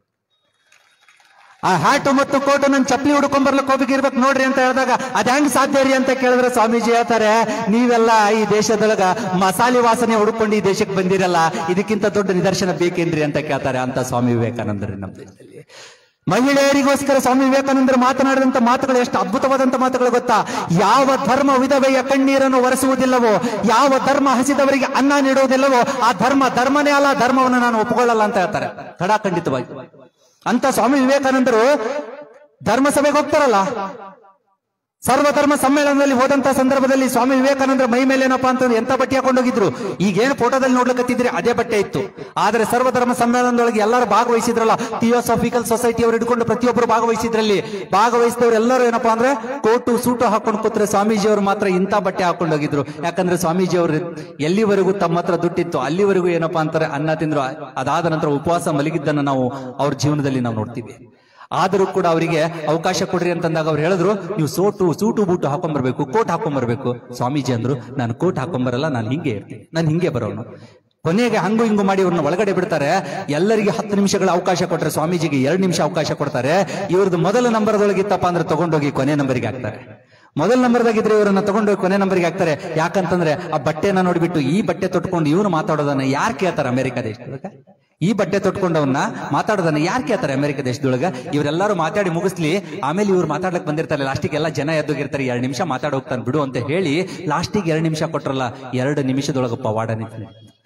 [SPEAKER 1] ಆ ಹ್ಯಾಟು ಮತ್ತು ಕೋಟು ನನ್ ಚಪ್ಪಲಿ ಹುಡ್ಕೊಂಡ್ ಬರ್ಲಿಕ್ಕೆ ಹೋಗಿರ್ಬೇಕು ನೋಡ್ರಿ ಅಂತ ಹೇಳಿದಾಗ ಅದ್ ಹೆಂಗ್ ಸಾಧ್ಯ ರೀ ಅಂತ ಕೇಳಿದ್ರೆ ಸ್ವಾಮೀಜಿ ಹೇಳ್ತಾರೆ, ನೀವೆಲ್ಲ ಈ ದೇಶದೊಳಗ ಮಸಾಲೆ ವಾಸನೆ ಹುಡ್ಕೊಂಡು ಈ ದೇಶಕ್ಕೆ ಬಂದಿರಲ್ಲ, ಇದಕ್ಕಿಂತ ದೊಡ್ಡ ನಿದರ್ಶನ ಬೇಕೇನ್ರಿ ಅಂತ ಕೇಳ್ತಾರೆ. ಅಂತ ಸ್ವಾಮಿ ವಿವೇಕಾನಂದರಿ ನಮ್ಮ ದೇಶದಲ್ಲಿ. ಮಹಿಳೆಯರಿಗೋಸ್ಕರ ಸ್ವಾಮಿ ವಿವೇಕಾನಂದರು ಮಾತನಾಡಿದಂತ ಮಾತುಗಳು ಎಷ್ಟು ಅದ್ಭುತವಾದಂತ ಮಾತುಗಳು ಗೊತ್ತಾ? ಯಾವ ಧರ್ಮ ವಿಧವೆಯ ಕಣ್ಣೀರನ್ನು ಒರೆಸುವುದಿಲ್ಲವೋ, ಯಾವ ಧರ್ಮ ಹಸಿದವರಿಗೆ ಅನ್ನ ನೀಡುವುದಿಲ್ಲವೋ ಆ ಧರ್ಮನೇ ಅಲ್ಲ, ಧರ್ಮವನ್ನು ನಾನು ಒಪ್ಪಿಕೊಳ್ಳಲ್ಲ ಅಂತ ಹೇಳ್ತಾರೆ ಖಡಾಖಂಡಿತವಾಗಿ. ಅಂತ ಸ್ವಾಮಿ ವಿವೇಕಾನಂದರು ಧರ್ಮಸಭೆಗೆ ಹೋಗ್ತಾರಲ್ಲ, ಸರ್ವಧರ್ಮ ಸಮ್ಮೇಳನದಲ್ಲಿ ಹೋದಂತ ಸಂದರ್ಭದಲ್ಲಿ ಸ್ವಾಮಿ ವಿವೇಕಾನಂದರ ಮೈ ಮೇಲೆ ಏನಪ್ಪಾ ಅಂತಂದ್ರೆ ಎಂತ ಬಟ್ಟೆ ಹಾಕೊಂಡೋಗಿದ್ರು, ಈಗೇನು ಫೋಟೋದಲ್ಲಿ ನೋಡ್ಲಿಕ್ಕತ್ತಿದ್ರೆ ಅದೇ ಬಟ್ಟೆ ಇತ್ತು. ಆದ್ರೆ ಸರ್ವಧರ್ಮ ಸಮ್ಮೇಳನದೊಳಗೆ ಎಲ್ಲರೂ ಭಾಗವಹಿಸಿದ್ರಲ್ಲ, ಥಿಯೋಸಾಫಿಕಲ್ ಸೊಸೈಟಿ ಅವರು ಹಿಡ್ಕೊಂಡು ಪ್ರತಿಯೊಬ್ಬರು ಭಾಗವಹಿಸಿದ್ರಲ್ಲಿ. ಭಾಗವಹಿಸಿದವರು ಎಲ್ಲರೂ ಏನಪ್ಪಾ ಅಂದ್ರೆ ಕೋಟು ಸೂಟು ಹಾಕೊಂಡು ಕೂತ್ರೆ, ಸ್ವಾಮೀಜಿ ಅವರು ಮಾತ್ರ ಇಂಥ ಬಟ್ಟೆ ಹಾಕೊಂಡೋಗಿದ್ರು. ಯಾಕಂದ್ರೆ ಸ್ವಾಮೀಜಿ ಅವರು ಎಲ್ಲಿವರೆಗೂ ತಮ್ಮ ಹತ್ರ ದುಡ್ಡಿತ್ತು ಅಲ್ಲಿವರೆಗೂ ಏನಪ್ಪಾ ಅಂತಾರೆ ಅನ್ನ ತಿಂದ್ರು. ಅದಾದ ನಂತರ ಉಪವಾಸ ಮಲಗಿದ್ದನ್ನು ನಾವು ಅವ್ರ ಜೀವನದಲ್ಲಿ ನಾವು ನೋಡ್ತೀವಿ. ಆದರೂ ಕೂಡ ಅವರಿಗೆ ಅವಕಾಶ ಕೊಡ್ರಿ ಅಂತಂದಾಗ ಅವ್ರು ಹೇಳಿದ್ರು, ನೀವು ಸೂಟು ಬೂಟು ಹಾಕೊಂಡ್ಬರ್ಬೇಕು, ಕೋಟ್ ಹಾಕೊಂಡ್ಬರ್ಬೇಕು. ಸ್ವಾಮೀಜಿ ಅಂದ್ರು, ನಾನು ಕೋಟ್ ಹಾಕೊಂಡ್ಬರಲ್ಲ, ನಾನು ಹಿಂಗೆ ಇರ್ತೀನಿ, ನಾನು ಹಿಂಗೆ ಬರೋನು. ಕೊನೆಗೆ ಹಂಗು ಹಿಂಗು ಮಾಡಿ ಅವ್ರನ್ನ ಒಳಗಡೆ ಬಿಡ್ತಾರೆ. ಎಲ್ಲರಿಗೆ 10 ನಿಮಿಷಗಳ ಅವಕಾಶ ಕೊಟ್ಟರೆ ಸ್ವಾಮೀಜಿಗೆ 2 ನಿಮಿಷ ಅವಕಾಶ ಕೊಡ್ತಾರೆ. ಇವ್ರದ್ದು ಮೊದಲ ನಂಬರ್ದೊಳಗಿತ್ತಪ್ಪ ಅಂದ್ರೆ ತಗೊಂಡೋಗಿ ಕೊನೆ ನಂಬರಿಗೆ ಹಾಕ್ತಾರೆ. ಮೊದಲ ನಂಬರ್ದಾಗಿದ್ರೆ ಇವರನ್ನ ತಗೊಂಡೋಗಿ ಕೊನೆ ನಂಬರ್ಗೆ ಹಾಕ್ತಾರೆ. ಯಾಕಂತಂದ್ರೆ ಆ ಬಟ್ಟೆನ ನೋಡ್ಬಿಟ್ಟು ಈ ಬಟ್ಟೆ ತೊಟ್ಕೊಂಡು ಇವನು ಮಾತಾಡೋದನ್ನ ಯಾರು ಕೇಳ್ತಾರೆ ಅಮೆರಿಕ ದೇಶದೊಳಗ? ಈ ಬಟ್ಟೆ ತೊಟ್ಕೊಂಡವನ್ನ ಮಾತಾಡೋದನ್ನ ಯಾರು ಕೇಳ್ತಾರೆ ಅಮೆರಿಕ ದೇಶದೊಳಗ? ಇವರೆಲ್ಲರೂ ಮಾತಾಡಿ ಮುಗಿಸ್ಲಿ, ಆಮೇಲೆ ಇವ್ರು ಮಾತಾಡ್ಲಕ್ ಬಂದಿರ್ತಾರೆ. ಲಾಸ್ಟಿಗೆ ಎಲ್ಲ ಜನ ಎದ್ದೋಗಿರ್ತಾರೆ, 2 ನಿಮಿಷ ಮಾತಾಡ ಹೋಗ್ತಾನೆ ಬಿಡು ಅಂತ ಹೇಳಿ ಲಾಸ್ಟಿಗೆ 2 ನಿಮಿಷ ಕೊಟ್ರಲ್ಲ, 2 ನಿಮಿಷದೊಳಗ ಪವಾಡ ನಿಂತ.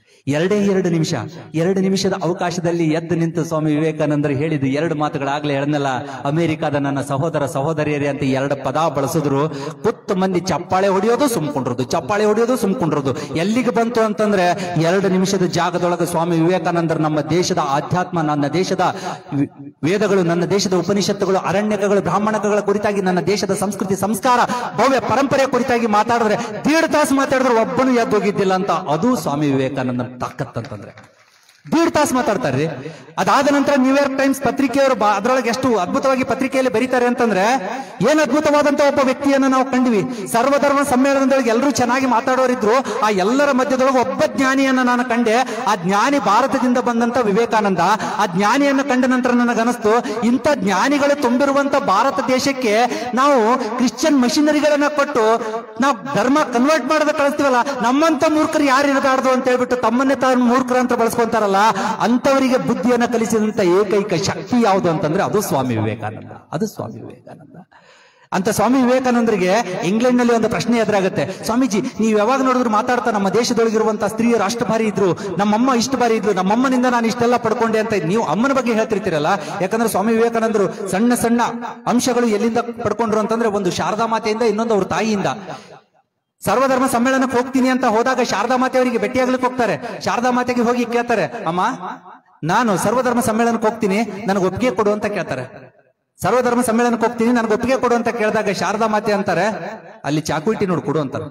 [SPEAKER 1] 2 ನಿಮಿಷ, 2 ನಿಮಿಷದ ಅವಕಾಶದಲ್ಲಿ ಎದ್ದು ನಿಂತು ಸ್ವಾಮಿ ವಿವೇಕಾನಂದರು ಹೇಳಿದ 2 ಮಾತುಗಳಾಗ್ಲೇ ಹೇಳನಲ್ಲ, ಅಮೆರಿಕಾದ ನನ್ನ ಸಹೋದರ ಸಹೋದರಿಯರೇ ಅಂತ 2 ಪದ ಬಳಸಿದ್ರು. ಕುತ್ತು ಮಂದಿ ಚಪ್ಪಾಳೆ ಹೊಡೆಯೋದು ಸುಮ್ಕೊಂಡ್ರದು, ಚಪ್ಪಾಳೆ ಹೊಡೆಯೋದು ಸುಮ್ಕೊಂಡ್ರದು. ಎಲ್ಲಿಗೆ ಬಂತು ಅಂತಂದ್ರೆ 2 ನಿಮಿಷದ ಜಾಗದೊಳಗೆ ಸ್ವಾಮಿ ವಿವೇಕಾನಂದರು ನಮ್ಮ ದೇಶದ ಆಧ್ಯಾತ್ಮ, ನನ್ನ ದೇಶದ ವೇದಗಳು, ನನ್ನ ದೇಶದ ಉಪನಿಷತ್ತುಗಳು, ಅರಣ್ಯಕಗಳು, ಬ್ರಾಹ್ಮಣಕಗಳ ಕುರಿತಾಗಿ, ನನ್ನ ದೇಶದ ಸಂಸ್ಕೃತಿ ಸಂಸ್ಕಾರ ಭವ್ಯ ಪರಂಪರೆ ಕುರಿತಾಗಿ ಮಾತಾಡಿದ್ರೆ 1.5 ತಾಸು ಮಾತಾಡಿದ್ರೆ ಒಬ್ಬನು ಎದ್ದೋಗಿದ್ದಿಲ್ಲ ಅಂತ. ಅದು ಸ್ವಾಮಿ ವಿವೇಕಾನಂದ ತಾಕತ್ ಅಂತಂದ್ರೆ 1.5 ತಾಸು ಮಾತಾಡ್ತಾರ್ರಿ. ಅದಾದ ನಂತರ ನ್ಯೂಯಾರ್ಕ್ ಟೈಮ್ಸ್ ಪತ್ರಿಕೆಯವರು ಅದರೊಳಗೆ ಎಷ್ಟು ಅದ್ಭುತವಾಗಿ ಪತ್ರಿಕೆಯಲ್ಲಿ ಬರೀತಾರೆ ಅಂತಂದ್ರೆ, ಏನ್ ಅದ್ಭುತವಾದಂತ ಒಬ್ಬ ವ್ಯಕ್ತಿಯನ್ನು ನಾವು ಕಂಡ್ವಿ. ಸರ್ವಧರ್ಮ ಸಮ್ಮೇಳನದೊಳಗೆ ಎಲ್ಲರೂ ಚೆನ್ನಾಗಿ ಮಾತಾಡೋರಿದ್ರು, ಆ ಎಲ್ಲರ ಮಧ್ಯದೊಳಗೆ ಒಬ್ಬ ಜ್ಞಾನಿಯನ್ನ ನಾನು ಕಂಡೆ. ಆ ಜ್ಞಾನಿ ಭಾರತದಿಂದ ಬಂದಂತ ವಿವೇಕಾನಂದ. ಆ ಜ್ಞಾನಿಯನ್ನು ಕಂಡ ನಂತರ ನನಗನಿಸ್ತು, ಇಂಥ ಜ್ಞಾನಿಗಳು ತುಂಬಿರುವಂತ ಭಾರತ ದೇಶಕ್ಕೆ ನಾವು ಕ್ರಿಶ್ಚಿಯನ್ ಮಷಿನರಿಗಳನ್ನ ಕೊಟ್ಟು ನಾವು ಧರ್ಮ ಕನ್ವರ್ಟ್ ಮಾಡೋದ ಕಳಿಸ್ತೀವಲ್ಲ, ನಮ್ಮಂತ ಮೂರ್ಖರು ಯಾರು ಇರಬಾರ್ದು ಅಂತ ಹೇಳ್ಬಿಟ್ಟು ತಮ್ಮನ್ನೇ ತಾನು ಮೂರ್ಖರು ಅಂತ ಬಳಸ್ಕೊಂತಾರಲ್ಲ, ಅಂತವರಿಗೆ ಬುದ್ಧಿಯನ್ನು ಕಲಿಸಿದಂತ ಏಕೈಕ ಶಕ್ತಿ ಯಾವುದು ಅಂತಂದ್ರೆ ಅದು ಸ್ವಾಮಿ ವಿವೇಕಾನಂದ. ಅದು ಸ್ವಾಮಿ ವಿವೇಕಾನಂದ. ಅಂತ ಸ್ವಾಮಿ ವಿವೇಕಾನಂದರಿಗೆ ಇಂಗ್ಲೆಂಡ್ ನಲ್ಲಿ ಒಂದು ಪ್ರಶ್ನೆ ಎದುರಾಗುತ್ತೆ, ಸ್ವಾಮೀಜಿ ನೀವು ಯಾವಾಗ ನೋಡಿದ್ರು ಮಾತಾಡ್ತಾ ನಮ್ಮ ದೇಶದೊಳಗಿರುವಂತಹ ಸ್ತ್ರೀಯರು ಅಷ್ಟು ಬಾರಿ ಇದ್ರು, ನಮ್ಮಮ್ಮ ಇಷ್ಟು ಬಾರಿ ಇದ್ರು, ನಮ್ಮಮ್ಮನಿಂದ ನಾನು ಇಷ್ಟೆಲ್ಲ ಪಡ್ಕೊಂಡೆ ಅಂತ ನೀವು ಅಮ್ಮನ ಬಗ್ಗೆ ಹೇಳ್ತಿರ್ತೀರಲ್ಲ. ಯಾಕಂದ್ರೆ ಸ್ವಾಮಿ ವಿವೇಕಾನಂದರು ಸಣ್ಣ ಸಣ್ಣ ಅಂಶಗಳು ಎಲ್ಲಿಂದ ಪಡ್ಕೊಂಡ್ರು ಅಂತಂದ್ರೆ, ಒಂದು ಶಾರದಾ ಮಾತೆಯಿಂದ, ಇನ್ನೊಂದು ಅವ್ರ ತಾಯಿಯಿಂದ. ಸರ್ವಧರ್ಮ ಸಮ್ಮೇಳನಕ್ಕೆ ಹೋಗ್ತೀನಿ ಅಂತ ಹೋದಾಗ ಶಾರದಾ ಮಾತೆ ಅವರಿಗೆ ಭೇಟಿಯಾಗ್ಲಿಕ್ಕೆ ಹೋಗ್ತಾರೆ. ಶಾರದಾ ಮಾತೆಗೆ ಹೋಗಿ ಕೇಳ್ತಾರೆ, ಅಮ್ಮ ನಾನು ಸರ್ವಧರ್ಮ ಸಮ್ಮೇಳನಕ್ಕೆ ಹೋಗ್ತೀನಿ, ನನಗೆ ಒಪ್ಪಿಗೆ ಕೊಡು ಅಂತ ಕೇಳ್ತಾರೆ. ಸರ್ವಧರ್ಮ ಸಮ್ಮೇಳನಕ್ಕೆ ಹೋಗ್ತೀನಿ, ನನಗೆ ಒಪ್ಪಿಗೆ ಕೊಡು ಅಂತ ಕೇಳಿದಾಗ ಶಾರದಾ ಮಾತೆ ಅಂತಾರೆ, ಅಲ್ಲಿ ಚಾಕು ಇಟ್ಟಿ ನೋಡು ಕೊಡು ಅಂತಾರೆ.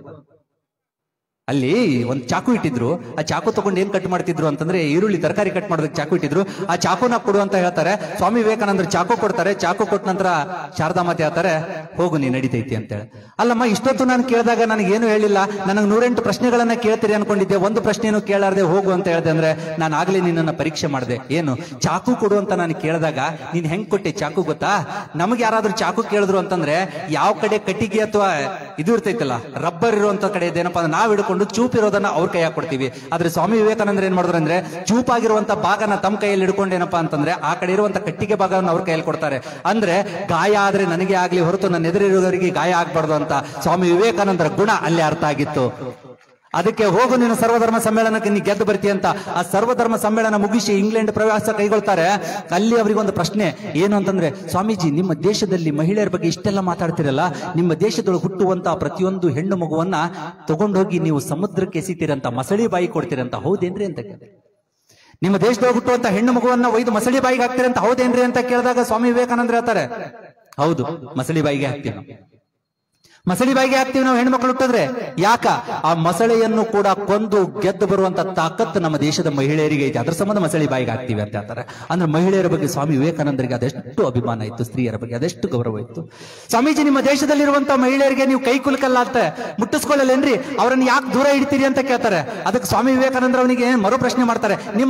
[SPEAKER 1] ಅಲ್ಲಿ ಒಂದು ಚಾಕು ಇಟ್ಟಿದ್ರು, ಆ ಚಾಕು ತಗೊಂಡು ಏನ್ ಕಟ್ ಮಾಡ್ತಿದ್ರು ಅಂತಂದ್ರೆ ಈರುಳ್ಳಿ ತರಕಾರಿ ಕಟ್ ಮಾಡೋದಕ್ಕೆ ಚಾಕು ಇಟ್ಟಿದ್ರು. ಆ ಚಾಕುನ ಕೊಡು ಅಂತ ಹೇಳ್ತಾರೆ. ಸ್ವಾಮಿ ವಿವೇಕಾನಂದರು ಚಾಕು ಕೊಡ್ತಾರೆ. ಚಾಕು ಕೊಟ್ಟ ನಂತರ ಶಾರದಾ ಮಾತೆ ಹೇಳ್ತಾರೆ, ಹೋಗು ನೀ ನಡೀತೈತಿ ಅಂತೇಳಿ. ಅಲ್ಲಮ್ಮ ಇಷ್ಟೊತ್ತು ನಾನು ಕೇಳಿದಾಗ ನನಗೇನು ಹೇಳಿಲ್ಲ, ನನಗೆ 108 ಪ್ರಶ್ನೆಗಳನ್ನ ಕೇಳ್ತೀರಿ ಅನ್ಕೊಂಡಿದ್ದೆ, ಒಂದು ಪ್ರಶ್ನೆಯನ್ನು ಕೇಳಾರ್ದೆ ಹೋಗು ಅಂತ ಹೇಳ್ದೆ ಅಂದ್ರೆ, ನಾನು ಆಗ್ಲೇ ನಿನ್ನನ್ನು ಪರೀಕ್ಷೆ ಮಾಡಿದೆ. ಏನು ಚಾಕು ಕೊಡು ಅಂತ ನಾನು ಕೇಳಿದಾಗ ನೀನ್ ಹೆಂಗ್ ಕೊಟ್ಟೆ ಚಾಕು ಗೊತ್ತಾ? ನಮ್ಗೆ ಯಾರಾದ್ರೂ ಚಾಕು ಕೇಳಿದ್ರು ಅಂತಂದ್ರೆ ಯಾವ ಕಡೆ ಕಟ್ಟಿಗೆ ಅಥವಾ ಇದು ಇರ್ತೈತಲ್ಲ ರಬ್ಬರ್ ಇರುವಂತ ಕಡೆ ಇದೇನಪ್ಪ ಅಂದ್ರೆ ನಾವ್ ಹಿಡ್ಕೊಂಡು ಚೂಪಿರೋದನ್ನ ಅವ್ರ ಕೈ ಕೊಡ್ತೀವಿ. ಆದ್ರೆ ಸ್ವಾಮಿ ವಿವೇಕಾನಂದ್ರ ಏನ್ ಮಾಡಿದ್ರು ಅಂದ್ರೆ, ಚೂಪಾಗಿರುವಂತ ಭಾಗನ ತಮ್ಮ ಕೈಯಲ್ಲಿ ಹಿಡ್ಕೊಂಡೇನಪ್ಪಾ ಅಂತಂದ್ರೆ ಆ ಕಡೆ ಇರುವಂತ ಕಟ್ಟಿಗೆ ಭಾಗವನ್ನು ಅವ್ರ ಕೈಯಲ್ಲಿ ಕೊಡ್ತಾರೆ. ಅಂದ್ರೆ ಗಾಯ ಆದ್ರೆ ನನಗೆ ಆಗ್ಲಿ ಹೊರತು ನನ್ನ ಎದುರಿರೋರಿಗೆ ಗಾಯ ಆಗ್ಬಾರ್ದು ಅಂತ ಸ್ವಾಮಿ ವಿವೇಕಾನಂದರ ಗುಣ ಅಲ್ಲಿ ಅರ್ಥ ಆಗಿತ್ತು. ಅದಕ್ಕೆ ಹೋಗು ನೀನು ಸರ್ವಧರ್ಮ ಸಮ್ಮೇಳನಕ್ಕೆ ನೀ ಗೆದ್ದು ಬರ್ತೀಯ ಅಂತ. ಆ ಸರ್ವಧರ್ಮ ಸಮ್ಮೇಳನ ಮುಗಿಸಿ ಇಂಗ್ಲೆಂಡ್ ಪ್ರವಾಸ ಕೈಗೊಳ್ತಾರೆ. ಅಲ್ಲಿ ಅವರಿಗೊಂದು ಪ್ರಶ್ನೆ ಏನು ಅಂತಂದ್ರೆ, ಸ್ವಾಮೀಜಿ ನಿಮ್ಮ ದೇಶದಲ್ಲಿ ಮಹಿಳೆಯರ ಬಗ್ಗೆ ಇಷ್ಟೆಲ್ಲ ಮಾತಾಡ್ತಿರಲ್ಲ, ನಿಮ್ಮ ದೇಶದೊಳಗೆ ಹುಟ್ಟುವಂತ ಪ್ರತಿಯೊಂದು ಹೆಣ್ಣು ಮಗುವನ್ನ ತಗೊಂಡೋಗಿ ನೀವು ಸಮುದ್ರಕ್ಕೆ ಎಸಿತೀರಂತ, ಮಸಳಿ ಬಾಯಿ ಕೊಡ್ತೀರಂತ, ಹೌದೇನ್ರಿ ಅಂತ ಕೇಳಿದ್ರೆ, ನಿಮ್ಮ ದೇಶದೊಳಗೆ ಹುಟ್ಟುವಂತ ಹೆಣ್ಣು ಮಗುವನ್ನ ಒಯ್ದು ಮಸಳಿ ಬಾಯಿಗೆ ಹಾಕ್ತೀರಂತ, ಹೌದೇನ್ರಿ ಅಂತ ಕೇಳಿದಾಗ ಸ್ವಾಮಿ ವಿವೇಕಾನಂದ್ರ ಹೇಳ್ತಾರೆ, ಹೌದು ಮಸಳಿ ಬಾಯಿಗೆ ಹಾಕ್ತೀವಿ ನಾವು, ಮಸಳಿ ಬಾಯಿಗೆ ಹಾಕ್ತೀವಿ ನಾವು ಹೆಣ್ಮಕ್ಳು ಹುಟ್ಟಿದ್ರೆ. ಯಾಕ? ಆ ಮಸಳೆಯನ್ನು ಕೂಡ ಕೊಂದು ಗೆದ್ದು ಬರುವಂತ ತಾಕತ್ತು ನಮ್ಮ ದೇಶದ ಮಹಿಳೆಯರಿಗೆ ಐತೆ, ಅದ್ರ ಸಂಬಂಧ ಮಸಳಿ ಬಾಯಿಗೆ ಹಾಕ್ತೀವಿ ಅಂತ ಹೇಳ್ತಾರೆ. ಅಂದ್ರೆ ಮಹಿಳೆಯರ ಬಗ್ಗೆ ಸ್ವಾಮಿ ವಿವೇಕಾನಂದರಿಗೆ ಅದೆಷ್ಟು ಅಭಿಮಾನ ಇತ್ತು, ಸ್ತ್ರೀಯರ ಬಗ್ಗೆ ಅದೆಷ್ಟು ಗೌರವ ಇತ್ತು. ಸ್ವಾಮೀಜಿ ನಿಮ್ಮ ದೇಶದಲ್ಲಿರುವಂತಹ ಮಹಿಳೆಯರಿಗೆ ನೀವು ಕೈ ಕುಲಕಲ್ಲ ಅಂತ ಮುಟ್ಟಿಸ್ಕೊಳ್ಳಲೇನ್ರಿ, ಅವರನ್ನು ಯಾಕೆ ದೂರ ಇಡ್ತೀರಿ ಅಂತ ಕೇಳ್ತಾರೆ. ಅದಕ್ಕೆ ಸ್ವಾಮಿ ವಿವೇಕಾನಂದ್ರ ಅವನಿಗೆ ಮರು ಪ್ರಶ್ನೆ ಮಾಡ್ತಾರೆ, ನಿಮ್ಮ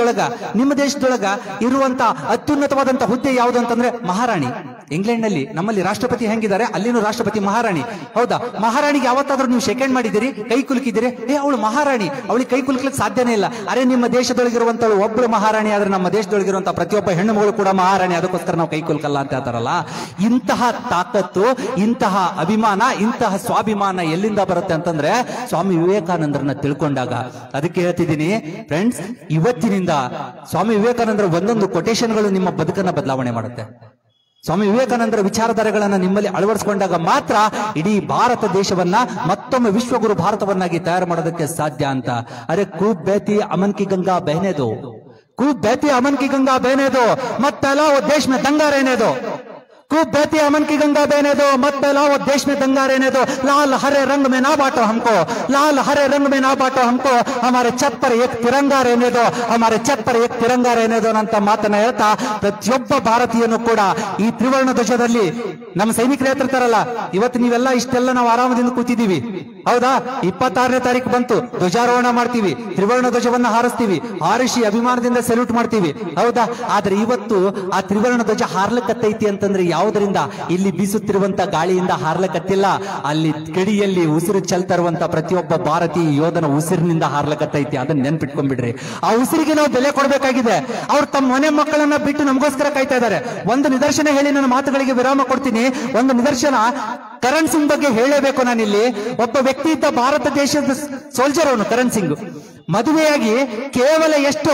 [SPEAKER 1] ದೇಶದೊಳಗ ಇರುವಂತ ಅತ್ಯುನ್ನತವಾದಂತ ಹುದ್ದೆ ಯಾವುದು ಅಂತಂದ್ರೆ ಮಹಾರಾಣಿ. ಇಂಗ್ಲೆಂಡ್ ನಲ್ಲಿ ನಮ್ಮಲ್ಲಿ ರಾಷ್ಟ್ರಪತಿ ಹೆಂಗಿದ್ದಾರೆ, ಅಲ್ಲಿನೂ ರಾಷ್ಟ್ರಪತಿ ಮಹಾರಾಣಿ. ಹೌದಾ? ಮಹಾರಾಣಿಗೆ ಯಾವತ್ತಾದ್ರೂ ನೀವು ಸೆಕೆಂಡ್ ಮಾಡಿದಿರಿ, ಕೈ ಕುಲುಕಿದಿರಿ? ಅವಳು ಮಹಾರಾಣಿ, ಅವಳಿಗೆ ಕೈ ಕುಲುಕ್ಲಿಕ್ಕೆ ಸಾಧ್ಯನೇ ಇಲ್ಲ. ಅರೆ ನಿಮ್ಮ ದೇಶದೊಳಗಿರುವಂತವಳು ಒಬ್ಬಳು ಮಹಾರಾಣಿ ಆದ್ರೆ ನಮ್ಮ ದೇಶದೊಳಗಿರುವಂತ ಪ್ರತಿಯೊಬ್ಬ ಹೆಣ್ಣು ಮಗಳು ಕೂಡ ಮಹಾರಾಣಿ, ಅದಕ್ಕೋಸ್ಕರ ನಾವು ಕೈ ಕುಲುಕಲ್ಲ ಅಂತ ಹೇಳ್ತಾರಲ್ಲ. ಇಂತಹ ತಾಕತ್ತು, ಇಂತಹ ಅಭಿಮಾನ, ಇಂತಹ ಸ್ವಾಭಿಮಾನ ಎಲ್ಲಿಂದ ಬರುತ್ತೆ ಅಂತಂದ್ರೆ ಸ್ವಾಮಿ ವಿವೇಕಾನಂದರನ್ನ ತಿಳ್ಕೊಂಡಾಗ. ಅದಕ್ಕೆ ಹೇಳ್ತಿದ್ದೀನಿ ಫ್ರೆಂಡ್ಸ್, ಇವತ್ತಿನಿಂದ ಸ್ವಾಮಿ ವಿವೇಕಾನಂದರ ಒಂದೊಂದು ಕೊಟೇಶನ್ಗಳು ನಿಮ್ಮ ಬದುಕನ್ನ ಬದಲಾವಣೆ ಮಾಡುತ್ತೆ. ಸ್ವಾಮಿ ವಿವೇಕಾನಂದರ ವಿಚಾರಧಾರೆಗಳನ್ನ ನಿಮ್ಮಲ್ಲಿ ಅಳವಡಿಸಿಕೊಂಡಾಗ ಮಾತ್ರ ಇಡೀ ಭಾರತ ದೇಶವನ್ನ ಮತ್ತೊಮ್ಮೆ ವಿಶ್ವಗುರು ಭಾರತವನ್ನಾಗಿ ತಯಾರು ಮಾಡೋದಕ್ಕೆ ಸಾಧ್ಯ ಅಂತ. ಅರೆ ಕೂಬ್ ಬೇತಿ ಅಮನ್ ಕಿ ಗಂಗಾ ಬಹನೆ ದೋ, खूब बहती अमन की गंगा बहने दो, मत फैलाओ देश में दंगा रहने दो। खूब बहती अमन की गंगा बहने दो, मत फैलाओ देश में दंगा रहने दो। लाल हरे रंग में ना बांटो हमको, लाल हरे रंग में ना बांटो हमको, हमारे छत पर एक तिरंगा रहने दो, हमारे छत पर एक तिरंगा रहने दो ಅಂತ ಮಾತನ್ನ ಹೇಳ್ತಾ ಪ್ರತಿಯೊಬ್ಬ ಭಾರತೀಯನು ಕೂಡ ಈ ತ್ರಿವರ್ಣ ಧ್ವಜದಲ್ಲಿ ನಮ್ಮ ಸೈನಿಕರು ಹೇಳ್ತಿರ್ತಾರಲ್ಲ, ಇವತ್ತು ನೀವೆಲ್ಲ ಇಷ್ಟೆಲ್ಲ ನಾವು ಆರಾಮದಿಂದ ಕೂತಿದ್ದೀವಿ ಹೌದಾ, 26ನೇ ತಾರೀಕು ಬಂತು, ಧ್ವಜಾರೋಹಣ ಮಾಡ್ತೀವಿ, ತ್ರಿವರ್ಣ ಧ್ವಜವನ್ನ ಹಾರಿಸ್ತೀವಿ, ಹಾರಿಸಿ ಅಭಿಮಾನದಿಂದ ಸೆಲ್ಯೂಟ್ ಮಾಡ್ತೀವಿ ಹೌದಾ. ಆದ್ರೆ ಇವತ್ತು ಆ ತ್ರಿವರ್ಣ ಧ್ವಜ ಹಾರ್ಲಕತ್ತೈತಿ ಅಂತಂದ್ರೆ ಯಾವುದರಿಂದ? ಇಲ್ಲಿ ಬೀಸುತ್ತಿರುವಂತ ಗಾಳಿಯಿಂದ ಹಾರ್ಲಕತ್ತಿಲ್ಲ, ಅಲ್ಲಿ ಗಡಿಯಲ್ಲಿ ಉಸಿರು ಚೆಲ್ತಾ ಇರುವಂತ ಪ್ರತಿಯೊಬ್ಬ ಭಾರತೀಯ ಯೋಧನ ಉಸಿರಿನಿಂದ ಹಾರ್ಲಕತ್ತೈತಿ. ಅದನ್ನ ನೆನ್ಪಿಟ್ಕೊಂಡ್ಬಿಡ್ರಿ. ಆ ಉಸಿರಿಗೆ ನಾವು ಬೆಲೆ ಕೊಡಬೇಕಾಗಿದೆ. ಅವ್ರು ತಮ್ಮ ಮನೆ ಮಕ್ಕಳನ್ನ ಬಿಟ್ಟು ನಮಗೋಸ್ಕರ ಕಾಯ್ತಾ ಇದ್ದಾರೆ. ಒಂದು ನಿದರ್ಶನ ಹೇಳಿ ನನ್ನ ಮಾತುಗಳಿಗೆ ವಿರಾಮ ಕೊಡ್ತೀನಿ. ಒಂದು ನಿದರ್ಶನ ಕರಣ್ ಸಿಂಗ್ ಬಗ್ಗೆ ಹೇಳಬೇಕು ನಾನಿಲ್ಲಿ. ಒಬ್ಬ ವ್ಯಕ್ತಿ ಇದ್ದ, ಭಾರತ ದೇಶದ ಸೋಲ್ಜರ್ ಅವನು ಕರಣ್ ಸಿಂಗ್. ಮದುವೆಯಾಗಿ ಕೇವಲ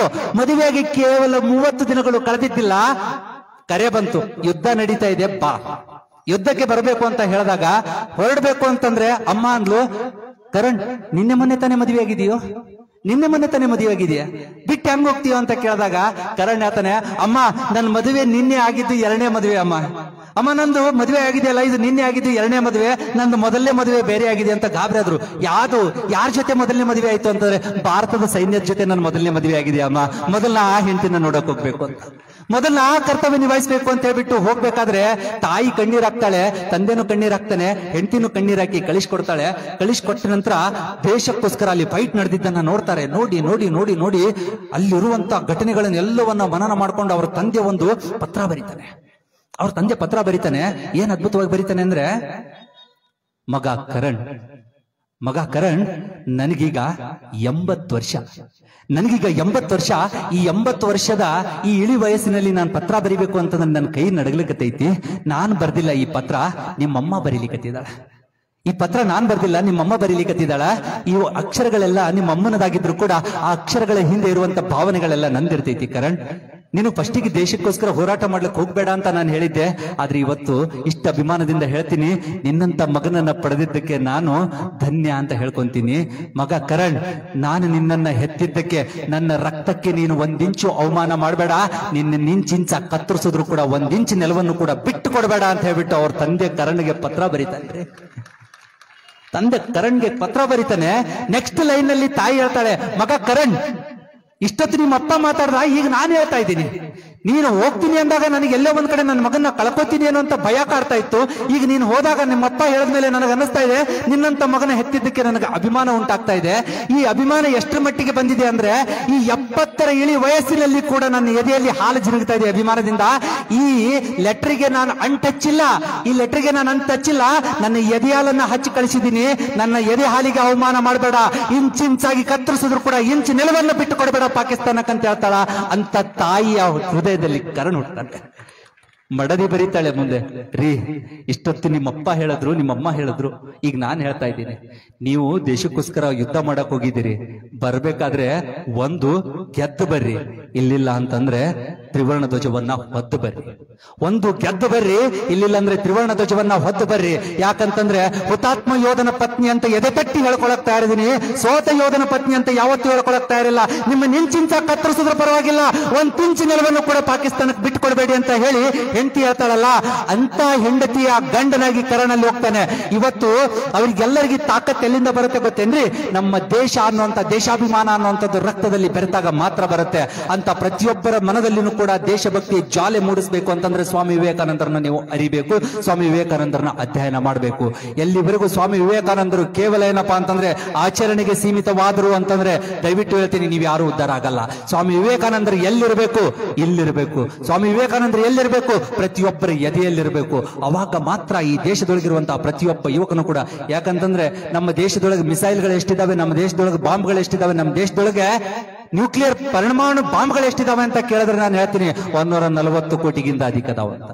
[SPEAKER 1] 30 ದಿನಗಳು ಕಳೆದಿದ್ದಿಲ್ಲ, ಕರೆ ಬಂತು, ಯುದ್ಧ ನಡೀತಾ ಇದೆ, ಬಾ ಯುದ್ಧಕ್ಕೆ ಬರಬೇಕು ಅಂತ ಹೇಳಿದಾಗ ಹೊರಡಬೇಕು ಅಂತಂದ್ರೆ ಅಮ್ಮ ಅಂದ್ಲು, ಕರಣ್ ನಿನ್ನೆ ಮೊನ್ನೆ ತಾನೇ ಮದುವೆ ಆಗಿದೆಯೋ, ನಿನ್ನೆ ಮೊನ್ನೆ ತಾನೇ ಮದುವೆ ಆಗಿದೆಯಾ, ಬಿಟ್ಟು ಹೆಂಗ್ ಹೋಗ್ತೀವ ಅಂತ ಕೇಳಿದಾಗ ಕರಣ್ ಹೇಳ್ತಾನೆ, ಅಮ್ಮ ನನ್ನ ಮದುವೆ ನಿನ್ನೆ ಆಗಿದ್ದು 2ನೇ ಮದುವೆ ಅಮ್ಮ. ಅಮ್ಮ ನಂದು ಮದುವೆ ಆಗಿದೆಯಲ್ಲ, ಇದು ನಿನ್ನೆ ಆಗಿದ್ದು 2ನೇ ಮದುವೆ, ನಂದು ಮೊದಲನೇ ಮದುವೆ ಬೇರೆ ಆಗಿದೆ ಅಂತ ಗಾಬರಿ ಆದ್ರು. ಯಾರ ಜೊತೆ ಮೊದಲನೇ ಮದುವೆ ಆಯ್ತು ಅಂತಂದ್ರೆ ಭಾರತದ ಸೈನ್ಯದ ಜೊತೆ ನನ್ನ ಮೊದಲನೇ ಮದುವೆ ಆಗಿದೆ ಅಮ್ಮ. ಮೊದಲನ ಆ ಹೆಂಡತಿನ ನೋಡಕ್ ಹೋಗ್ಬೇಕು ಅಂತ, ಮೊದಲನ ಆ ಕರ್ತವ್ಯ ನಿಭಾಯಿಸಬೇಕು ಅಂತ ಹೇಳ್ಬಿಟ್ಟು ಹೋಗ್ಬೇಕಾದ್ರೆ ತಾಯಿ ಕಣ್ಣೀರಾಗ್ತಾಳೆ, ತಂದೆನೂ ಕಣ್ಣೀರಾಗ್ತಾನೆ, ಹೆಂಡತಿನೂ ಕಣ್ಣೀರಾಕಿ ಕಳಿಸ್ಕೊಡ್ತಾಳೆ. ಕಳಿಸ್ಕೊಟ್ಟ ನಂತರ ದೇಶಕ್ಕೋಸ್ಕರ ಅಲ್ಲಿ ಫೈಟ್ ನಡೆದಿದ್ದನ್ನ ನೋಡ್ತಾರೆ. ನೋಡಿ ನೋಡಿ ನೋಡಿ ನೋಡಿ ಅಲ್ಲಿರುವಂತ ಘಟನೆಗಳನ್ನೆಲ್ಲವನ್ನ ಮನನ ಮಾಡ್ಕೊಂಡು ಅವ್ರ ತಂದೆ ಒಂದು ಪತ್ರ ಬರೀತಾನೆ. ಅವ್ರ ತಂದೆ ಪತ್ರ ಬರೀತಾನೆ. ಏನ್ ಅದ್ಭುತವಾಗಿ ಬರೀತಾನೆ ಅಂದ್ರೆ, ಮಗ ಕರಣ್ ನನಗೀಗ 80 ವರ್ಷ, ನನಗೀಗ 80 ವರ್ಷ. ಈ 80 ವರ್ಷದ ಈ ಇಳಿ ವಯಸ್ಸಿನಲ್ಲಿ ನಾನು ಪತ್ರ ಬರಿಬೇಕು ಅಂತ ನನ್ನ ಕೈ ನಡಗ್ಲಿಕ್ಕತ್ತೈತಿ. ನಾನು ಬರ್ದಿಲ್ಲ ಈ ಪತ್ರ, ನಿಮ್ಮಮ್ಮ ಬರೀಲಿಕ್ಕತ್ತಿದ್ದಾಳೆ. ಈ ಪತ್ರ ನಾನ್ ಬರ್ದಿಲ್ಲ, ನಿಮ್ಮಮ್ಮ ಬರೀಲಿಕ್ಕತ್ತಿದ್ದಾಳ. ಈ ಅಕ್ಷರಗಳೆಲ್ಲ ನಿಮ್ಮ ಅಮ್ಮನದಾಗಿದ್ರು ಕೂಡ ಆ ಅಕ್ಷರಗಳ ಹಿಂದೆ ಇರುವಂತ ಭಾವನೆಗಳೆಲ್ಲ ನಂದಿರ್ತೈತಿ. ಕರಣ್, ನೀನು ಫಸ್ಟಿಗೆ ದೇಶಕ್ಕೋಸ್ಕರ ಹೋರಾಟ ಮಾಡ್ಲಿಕ್ಕೆ ಹೋಗ್ಬೇಡ ಅಂತ ನಾನು ಹೇಳಿದ್ದೆ. ಆದ್ರೆ ಇವತ್ತು ಇಷ್ಟ ಅಭಿಮಾನದಿಂದ ಹೇಳ್ತೀನಿ, ನಿನ್ನಂತ ಮಗನನ್ನ ಪಡೆದಿದ್ದಕ್ಕೆ ನಾನು ಧನ್ಯ ಅಂತ ಹೇಳ್ಕೊಂತೀನಿ. ಮಗ ಕರಣ್, ನಾನು ನಿನ್ನನ್ನ ಹೆತ್ತಿದ್ದಕ್ಕೆ ನನ್ನ ರಕ್ತಕ್ಕೆ ನೀನು 1 ಇಂಚು ಅವಮಾನ ಮಾಡಬೇಡ. ನಿನ್ನ ಇಂಚ ಕತ್ತರಿಸಿದ್ರು ಕೂಡ 1 ಇಂಚು ನೆಲವನ್ನು ಕೂಡ ಬಿಟ್ಟು ಕೊಡಬೇಡ ಅಂತ ಹೇಳ್ಬಿಟ್ಟು ಅವ್ರ ತಂದೆ ಕರಣ್ಗೆ ಪತ್ರ ಬರೀತಾನೆ. ತಂದೆ ಕರಣ್ಗೆ ಪತ್ರ ಬರೀತಾನೆ. ನೆಕ್ಸ್ಟ್ ಲೈನ್ ನಲ್ಲಿ ತಾಯಿ ಹೇಳ್ತಾಳೆ, ಮಗ ಕರಣ್, ಇಷ್ಟೊತ್ತು ನಿಮ್ಮ ಅಪ್ಪ ಮಾತಾಡ್ದ, ಈಗ ನಾನು ಹೇಳ್ತಾ ಇದ್ದೀನಿ. ನೀನು ಹೋಗ್ತೀನಿ ಅಂದಾಗ ನನಗೆ ಎಲ್ಲೋ ಒಂದ್ ಕಡೆ ನನ್ನ ಮಗನ್ನ ಕಳ್ಕೊತೀನಿ ಅನ್ನೋ ಅಂತ ಭಯ ಕಾಡ್ತಾ ಇತ್ತು. ಈಗ ನೀನು ಹೋದಾಗ ನಿಮ್ಮಪ್ಪ ಹೇಳಿದ್ಮೇಲೆ ನನಗೆ ಅನ್ನಿಸ್ತಾ ಇದೆ, ನಿನ್ನಂತ ಮಗನ ಹೆತ್ತಿದ್ದಕ್ಕೆ ನನಗೆ ಅಭಿಮಾನ ಉಂಟಾಗ್ತಾ ಇದೆ. ಈ ಅಭಿಮಾನ ಎಷ್ಟರ ಮಟ್ಟಿಗೆ ಬಂದಿದೆ ಅಂದ್ರೆ, ಈ 70ರ ಇಳಿ ವಯಸ್ಸಿನಲ್ಲಿ ಕೂಡ ನನ್ನ ಎದೆಯಲ್ಲಿ ಹಾಲು ಜಿನುಗ್ತಾ ಇದೆ ಅಭಿಮಾನದಿಂದ. ಈ ಲೆಟರ್ಗೆ ನಾನು ಅಂಟಚ್ಚಿಲ್ಲ, ಈ ಲೆಟರ್ಗೆ ನಾನು ಅಂಟಚ್ಚಿಲ್ಲ, ನನ್ನ ಎದೆ ಹಾಲನ್ನ ಹಚ್ಚಿ ಕಳಿಸಿದ್ದೀನಿ. ನನ್ನ ಎದೆ ಹಾಲಿಗೆ ಅವಮಾನ ಮಾಡಬೇಡ, ಇಂಚಾಗಿ ಕತ್ತರಿಸಿದ್ರು ಕೂಡ ಇಂಚು ನೆಲವನ್ನು ಬಿಟ್ಟು ಕೊಡಬೇಡ ಪಾಕಿಸ್ತಾನಕ್ಕಂತ ಹೇಳ್ತಾಳ. ಅಂತ ತಾಯಿಯ ಹೃದಯದಲ್ಲಿ ಕರಣ್ ಹುಡ್ತಾನೆ. ಮಡದಿ ಬರೀತಾಳೆ ಮುಂದೆ, ರೀ ಇಷ್ಟೊತ್ತು ನಿಮ್ಮಪ್ಪ ಹೇಳಿದ್ರು, ನಿಮ್ಮಮ್ಮ ಹೇಳಿದ್ರು, ಈಗ ನಾನ್ ಹೇಳ್ತಾ ಇದ್ದೀನಿ. ನೀವು ದೇಶಕ್ಕೋಸ್ಕರ ಯುದ್ಧ ಮಾಡಕ್ ಹೋಗಿದ್ದೀರಿ, ಬರ್ಬೇಕಾದ್ರೆ ಒಂದು ಗೆದ್ದು ಬರ್ರಿ, ಇಲ್ಲಿಲ್ಲ ಅಂತಂದ್ರೆ ತ್ರಿವರ್ಣ ಧ್ವಜವನ್ನ ಹೊದ್ದು ಬರ್ರಿ. ಒಂದು ಗೆದ್ದು ಬರ್ರಿ, ಇಲ್ಲಿಲ್ಲ ಅಂದ್ರೆ ತ್ರಿವರ್ಣ ಧ್ವಜವನ್ನ ಹೊದ್ದು ಬರ್ರಿ. ಯಾಕಂತಂದ್ರೆ ಹುತಾತ್ಮ ಯೋಧನ ಪತ್ನಿ ಅಂತ ಎದೆ ತಟ್ಟಿ ಹೇಳ್ಕೊಳಕ್ ತಯಾರಿದ್ದೀನಿ, ಸೋತ ಯೋಧನ ಪತ್ನಿ ಅಂತ ಯಾವತ್ತೂ ಹೇಳ್ಕೊಳಕ್ ತಯಾರಿಲ್ಲ. ನಿಮ್ಮ ನಿಂಚಿಂಚ ಕತ್ತರಿಸಿದ್ರು ಪರವಾಗಿಲ್ಲ, 1 ಇಂಚು ನೆಲವನ್ನು ಕೂಡ ಪಾಕಿಸ್ತಾನಕ್ಕೆ ಬಿಟ್ಟುಕೊಡ್ಬೇಡಿ ಅಂತ ಹೇಳಿ ಹೆಂಡತಿ ಹೇಳ್ತಾಳಲ್ಲ, ಅಂತ ಹೆಂಡತಿಯ ಗಂಡನಾಗಿ ಕರಣಲ್ಲಿ ಹೋಗ್ತಾನೆ. ಇವತ್ತು ಅವ್ರಿಗೆಲ್ಲರಿಗೆ ತಾಕತ್ ಎಲ್ಲಿಂದ ಬರುತ್ತೆ ಗೊತ್ತೇನ್ರಿ? ನಮ್ಮ ದೇಶ ಅನ್ನುವಂತ ದೇಶಾಭಿಮಾನ ಅನ್ನುವಂಥದ್ದು ರಕ್ತದಲ್ಲಿ ಬೆರೆತಾಗ ಮಾತ್ರ ಬರುತ್ತೆ. ಅಂತ ಪ್ರತಿಯೊಬ್ಬರ ಮನದಲ್ಲಿನೂ ಕೂಡ ದೇಶಭಕ್ತಿ ಜ್ವಾಲೆ ಮೂಡಿಸಬೇಕು ಅಂತಂದ್ರೆ ಸ್ವಾಮಿ ವಿವೇಕಾನಂದರನ್ನ ನೀವು ಅರಿಬೇಕು, ಸ್ವಾಮಿ ವಿವೇಕಾನಂದರನ್ನ ಅಧ್ಯಯನ ಮಾಡಬೇಕು. ಎಲ್ಲಿವರೆಗೂ ಸ್ವಾಮಿ ವಿವೇಕಾನಂದರು ಕೇವಲ ಏನಪ್ಪಾ ಅಂತಂದ್ರೆ ಆಚರಣೆಗೆ ಸೀಮಿತವಾದರು ಅಂತಂದ್ರೆ ದಯವಿಟ್ಟು ಹೇಳ್ತೀನಿ, ನೀವು ಯಾರು ಉದ್ಧಾರ ಆಗಲ್ಲ. ಸ್ವಾಮಿ ವಿವೇಕಾನಂದರು ಎಲ್ಲಿರಬೇಕು? ಇಲ್ಲಿರಬೇಕು. ಸ್ವಾಮಿ ವಿವೇಕಾನಂದರು ಎಲ್ಲಿರಬೇಕು? ಪ್ರತಿಯೊಬ್ಬರ ಎದೆಯಲ್ಲಿರಬೇಕು. ಅವಾಗ ಮಾತ್ರ ಈ ದೇಶದೊಳಗಿರುವಂತಹ ಪ್ರತಿಯೊಬ್ಬ ಯುವಕನು ಕೂಡ, ಯಾಕಂತಂದ್ರೆ ನಮ್ಮ ದೇಶದೊಳಗೆ ಮಿಸೈಲ್ಗಳು ಎಷ್ಟಿದಾವೆ, ನಮ್ಮ ದೇಶದೊಳಗೆ ಬಾಂಬ್ಗಳು ಎಷ್ಟಿದಾವೆ, ನಮ್ಮ ದೇಶದೊಳಗೆ ನ್ಯೂಕ್ಲಿಯರ್ ಪರಮಾಣು ಬಾಂಬ್ಗಳು ಎಷ್ಟಿದಾವೆ ಅಂತ ಕೇಳಿದ್ರೆ ನಾನು ಹೇಳ್ತೀನಿ 140 ಕೋಟಿಗಿಂತ ಅಧಿಕ ಅದಾವ ಅಂತ.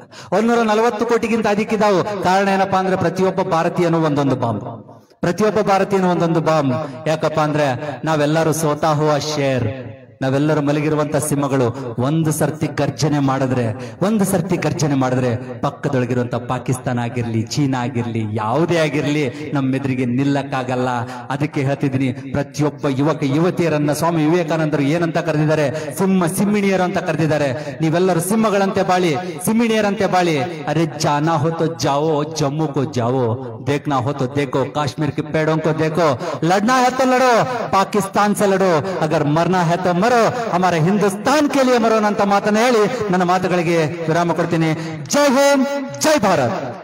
[SPEAKER 1] 140 ಕೋಟಿಗಿಂತ ಅಧಿಕ ಇದಾವು. ಕಾರಣ ಏನಪ್ಪಾ ಅಂದ್ರೆ ಪ್ರತಿಯೊಬ್ಬ ಭಾರತೀಯನು ಒಂದೊಂದು ಬಾಂಬ್, ಪ್ರತಿಯೊಬ್ಬ ಭಾರತೀಯನು ಒಂದೊಂದು ಬಾಂಬ್. ಯಾಕಪ್ಪ ಅಂದ್ರೆ ನಾವೆಲ್ಲರೂ ಸೋತಾ ಹುವ ಶೇರ್, ನಾವೆಲ್ಲರೂ ಮಲಗಿರುವಂತ ಸಿಂಹಗಳು ಒಂದು ಸರ್ತಿ ಗರ್ಜನೆ ಮಾಡಿದ್ರೆ ಪಕ್ಕದೊಳಗಿರುವಂತ ಪಾಕಿಸ್ತಾನ ಆಗಿರ್ಲಿ, ಚೀನಾ ಆಗಿರ್ಲಿ, ಯಾವುದೇ ಆಗಿರ್ಲಿ ನಮ್ಮೆದುರಿಗೆ ನಿಲ್ಲಕ್ಕಾಗಲ್ಲ. ಅದಕ್ಕೆ ಹೇಳ್ತಿದ್ದೀನಿ, ಪ್ರತಿಯೊಬ್ಬ ಯುವಕ ಯುವತಿಯರನ್ನ ಸ್ವಾಮಿ ವಿವೇಕಾನಂದರು ಏನಂತ ಕರೆದಿದ್ದಾರೆ? ಸಿಂಹಿಣಿಯರು ಅಂತ ಕರೆದಿದ್ದಾರೆ. ನೀವೆಲ್ಲರೂ ಸಿಂಹಗಳಂತೆ ಬಾಳಿ, ಸಿಂಹಿಣಿಯರಂತೆ ಬಾಳಿ. ಅರೆ ಜಾನಾ ಹೋ ತೋ ಜಾವೋ, ಜಮ್ಮು ಕೋ ಜಾವೋ, देखना हो तो देखो, कश्मीर के पेड़ों को देखो, लड़ना है तो लड़ो, पाकिस्तान से लड़ो, अगर मरना है तो मरो, हमारे हिंदुस्तान के लिए मरो ಅಂತ ಮಾತನ್ನ ಹೇಳಿ ನನ್ನ ಮಾತುಗಳಿಗೆ ವಿರಾಮ ಕೊಡ್ತೀನಿ. ಜೈ ಹಿಂದ್, ಜೈ ಭಾರತ್.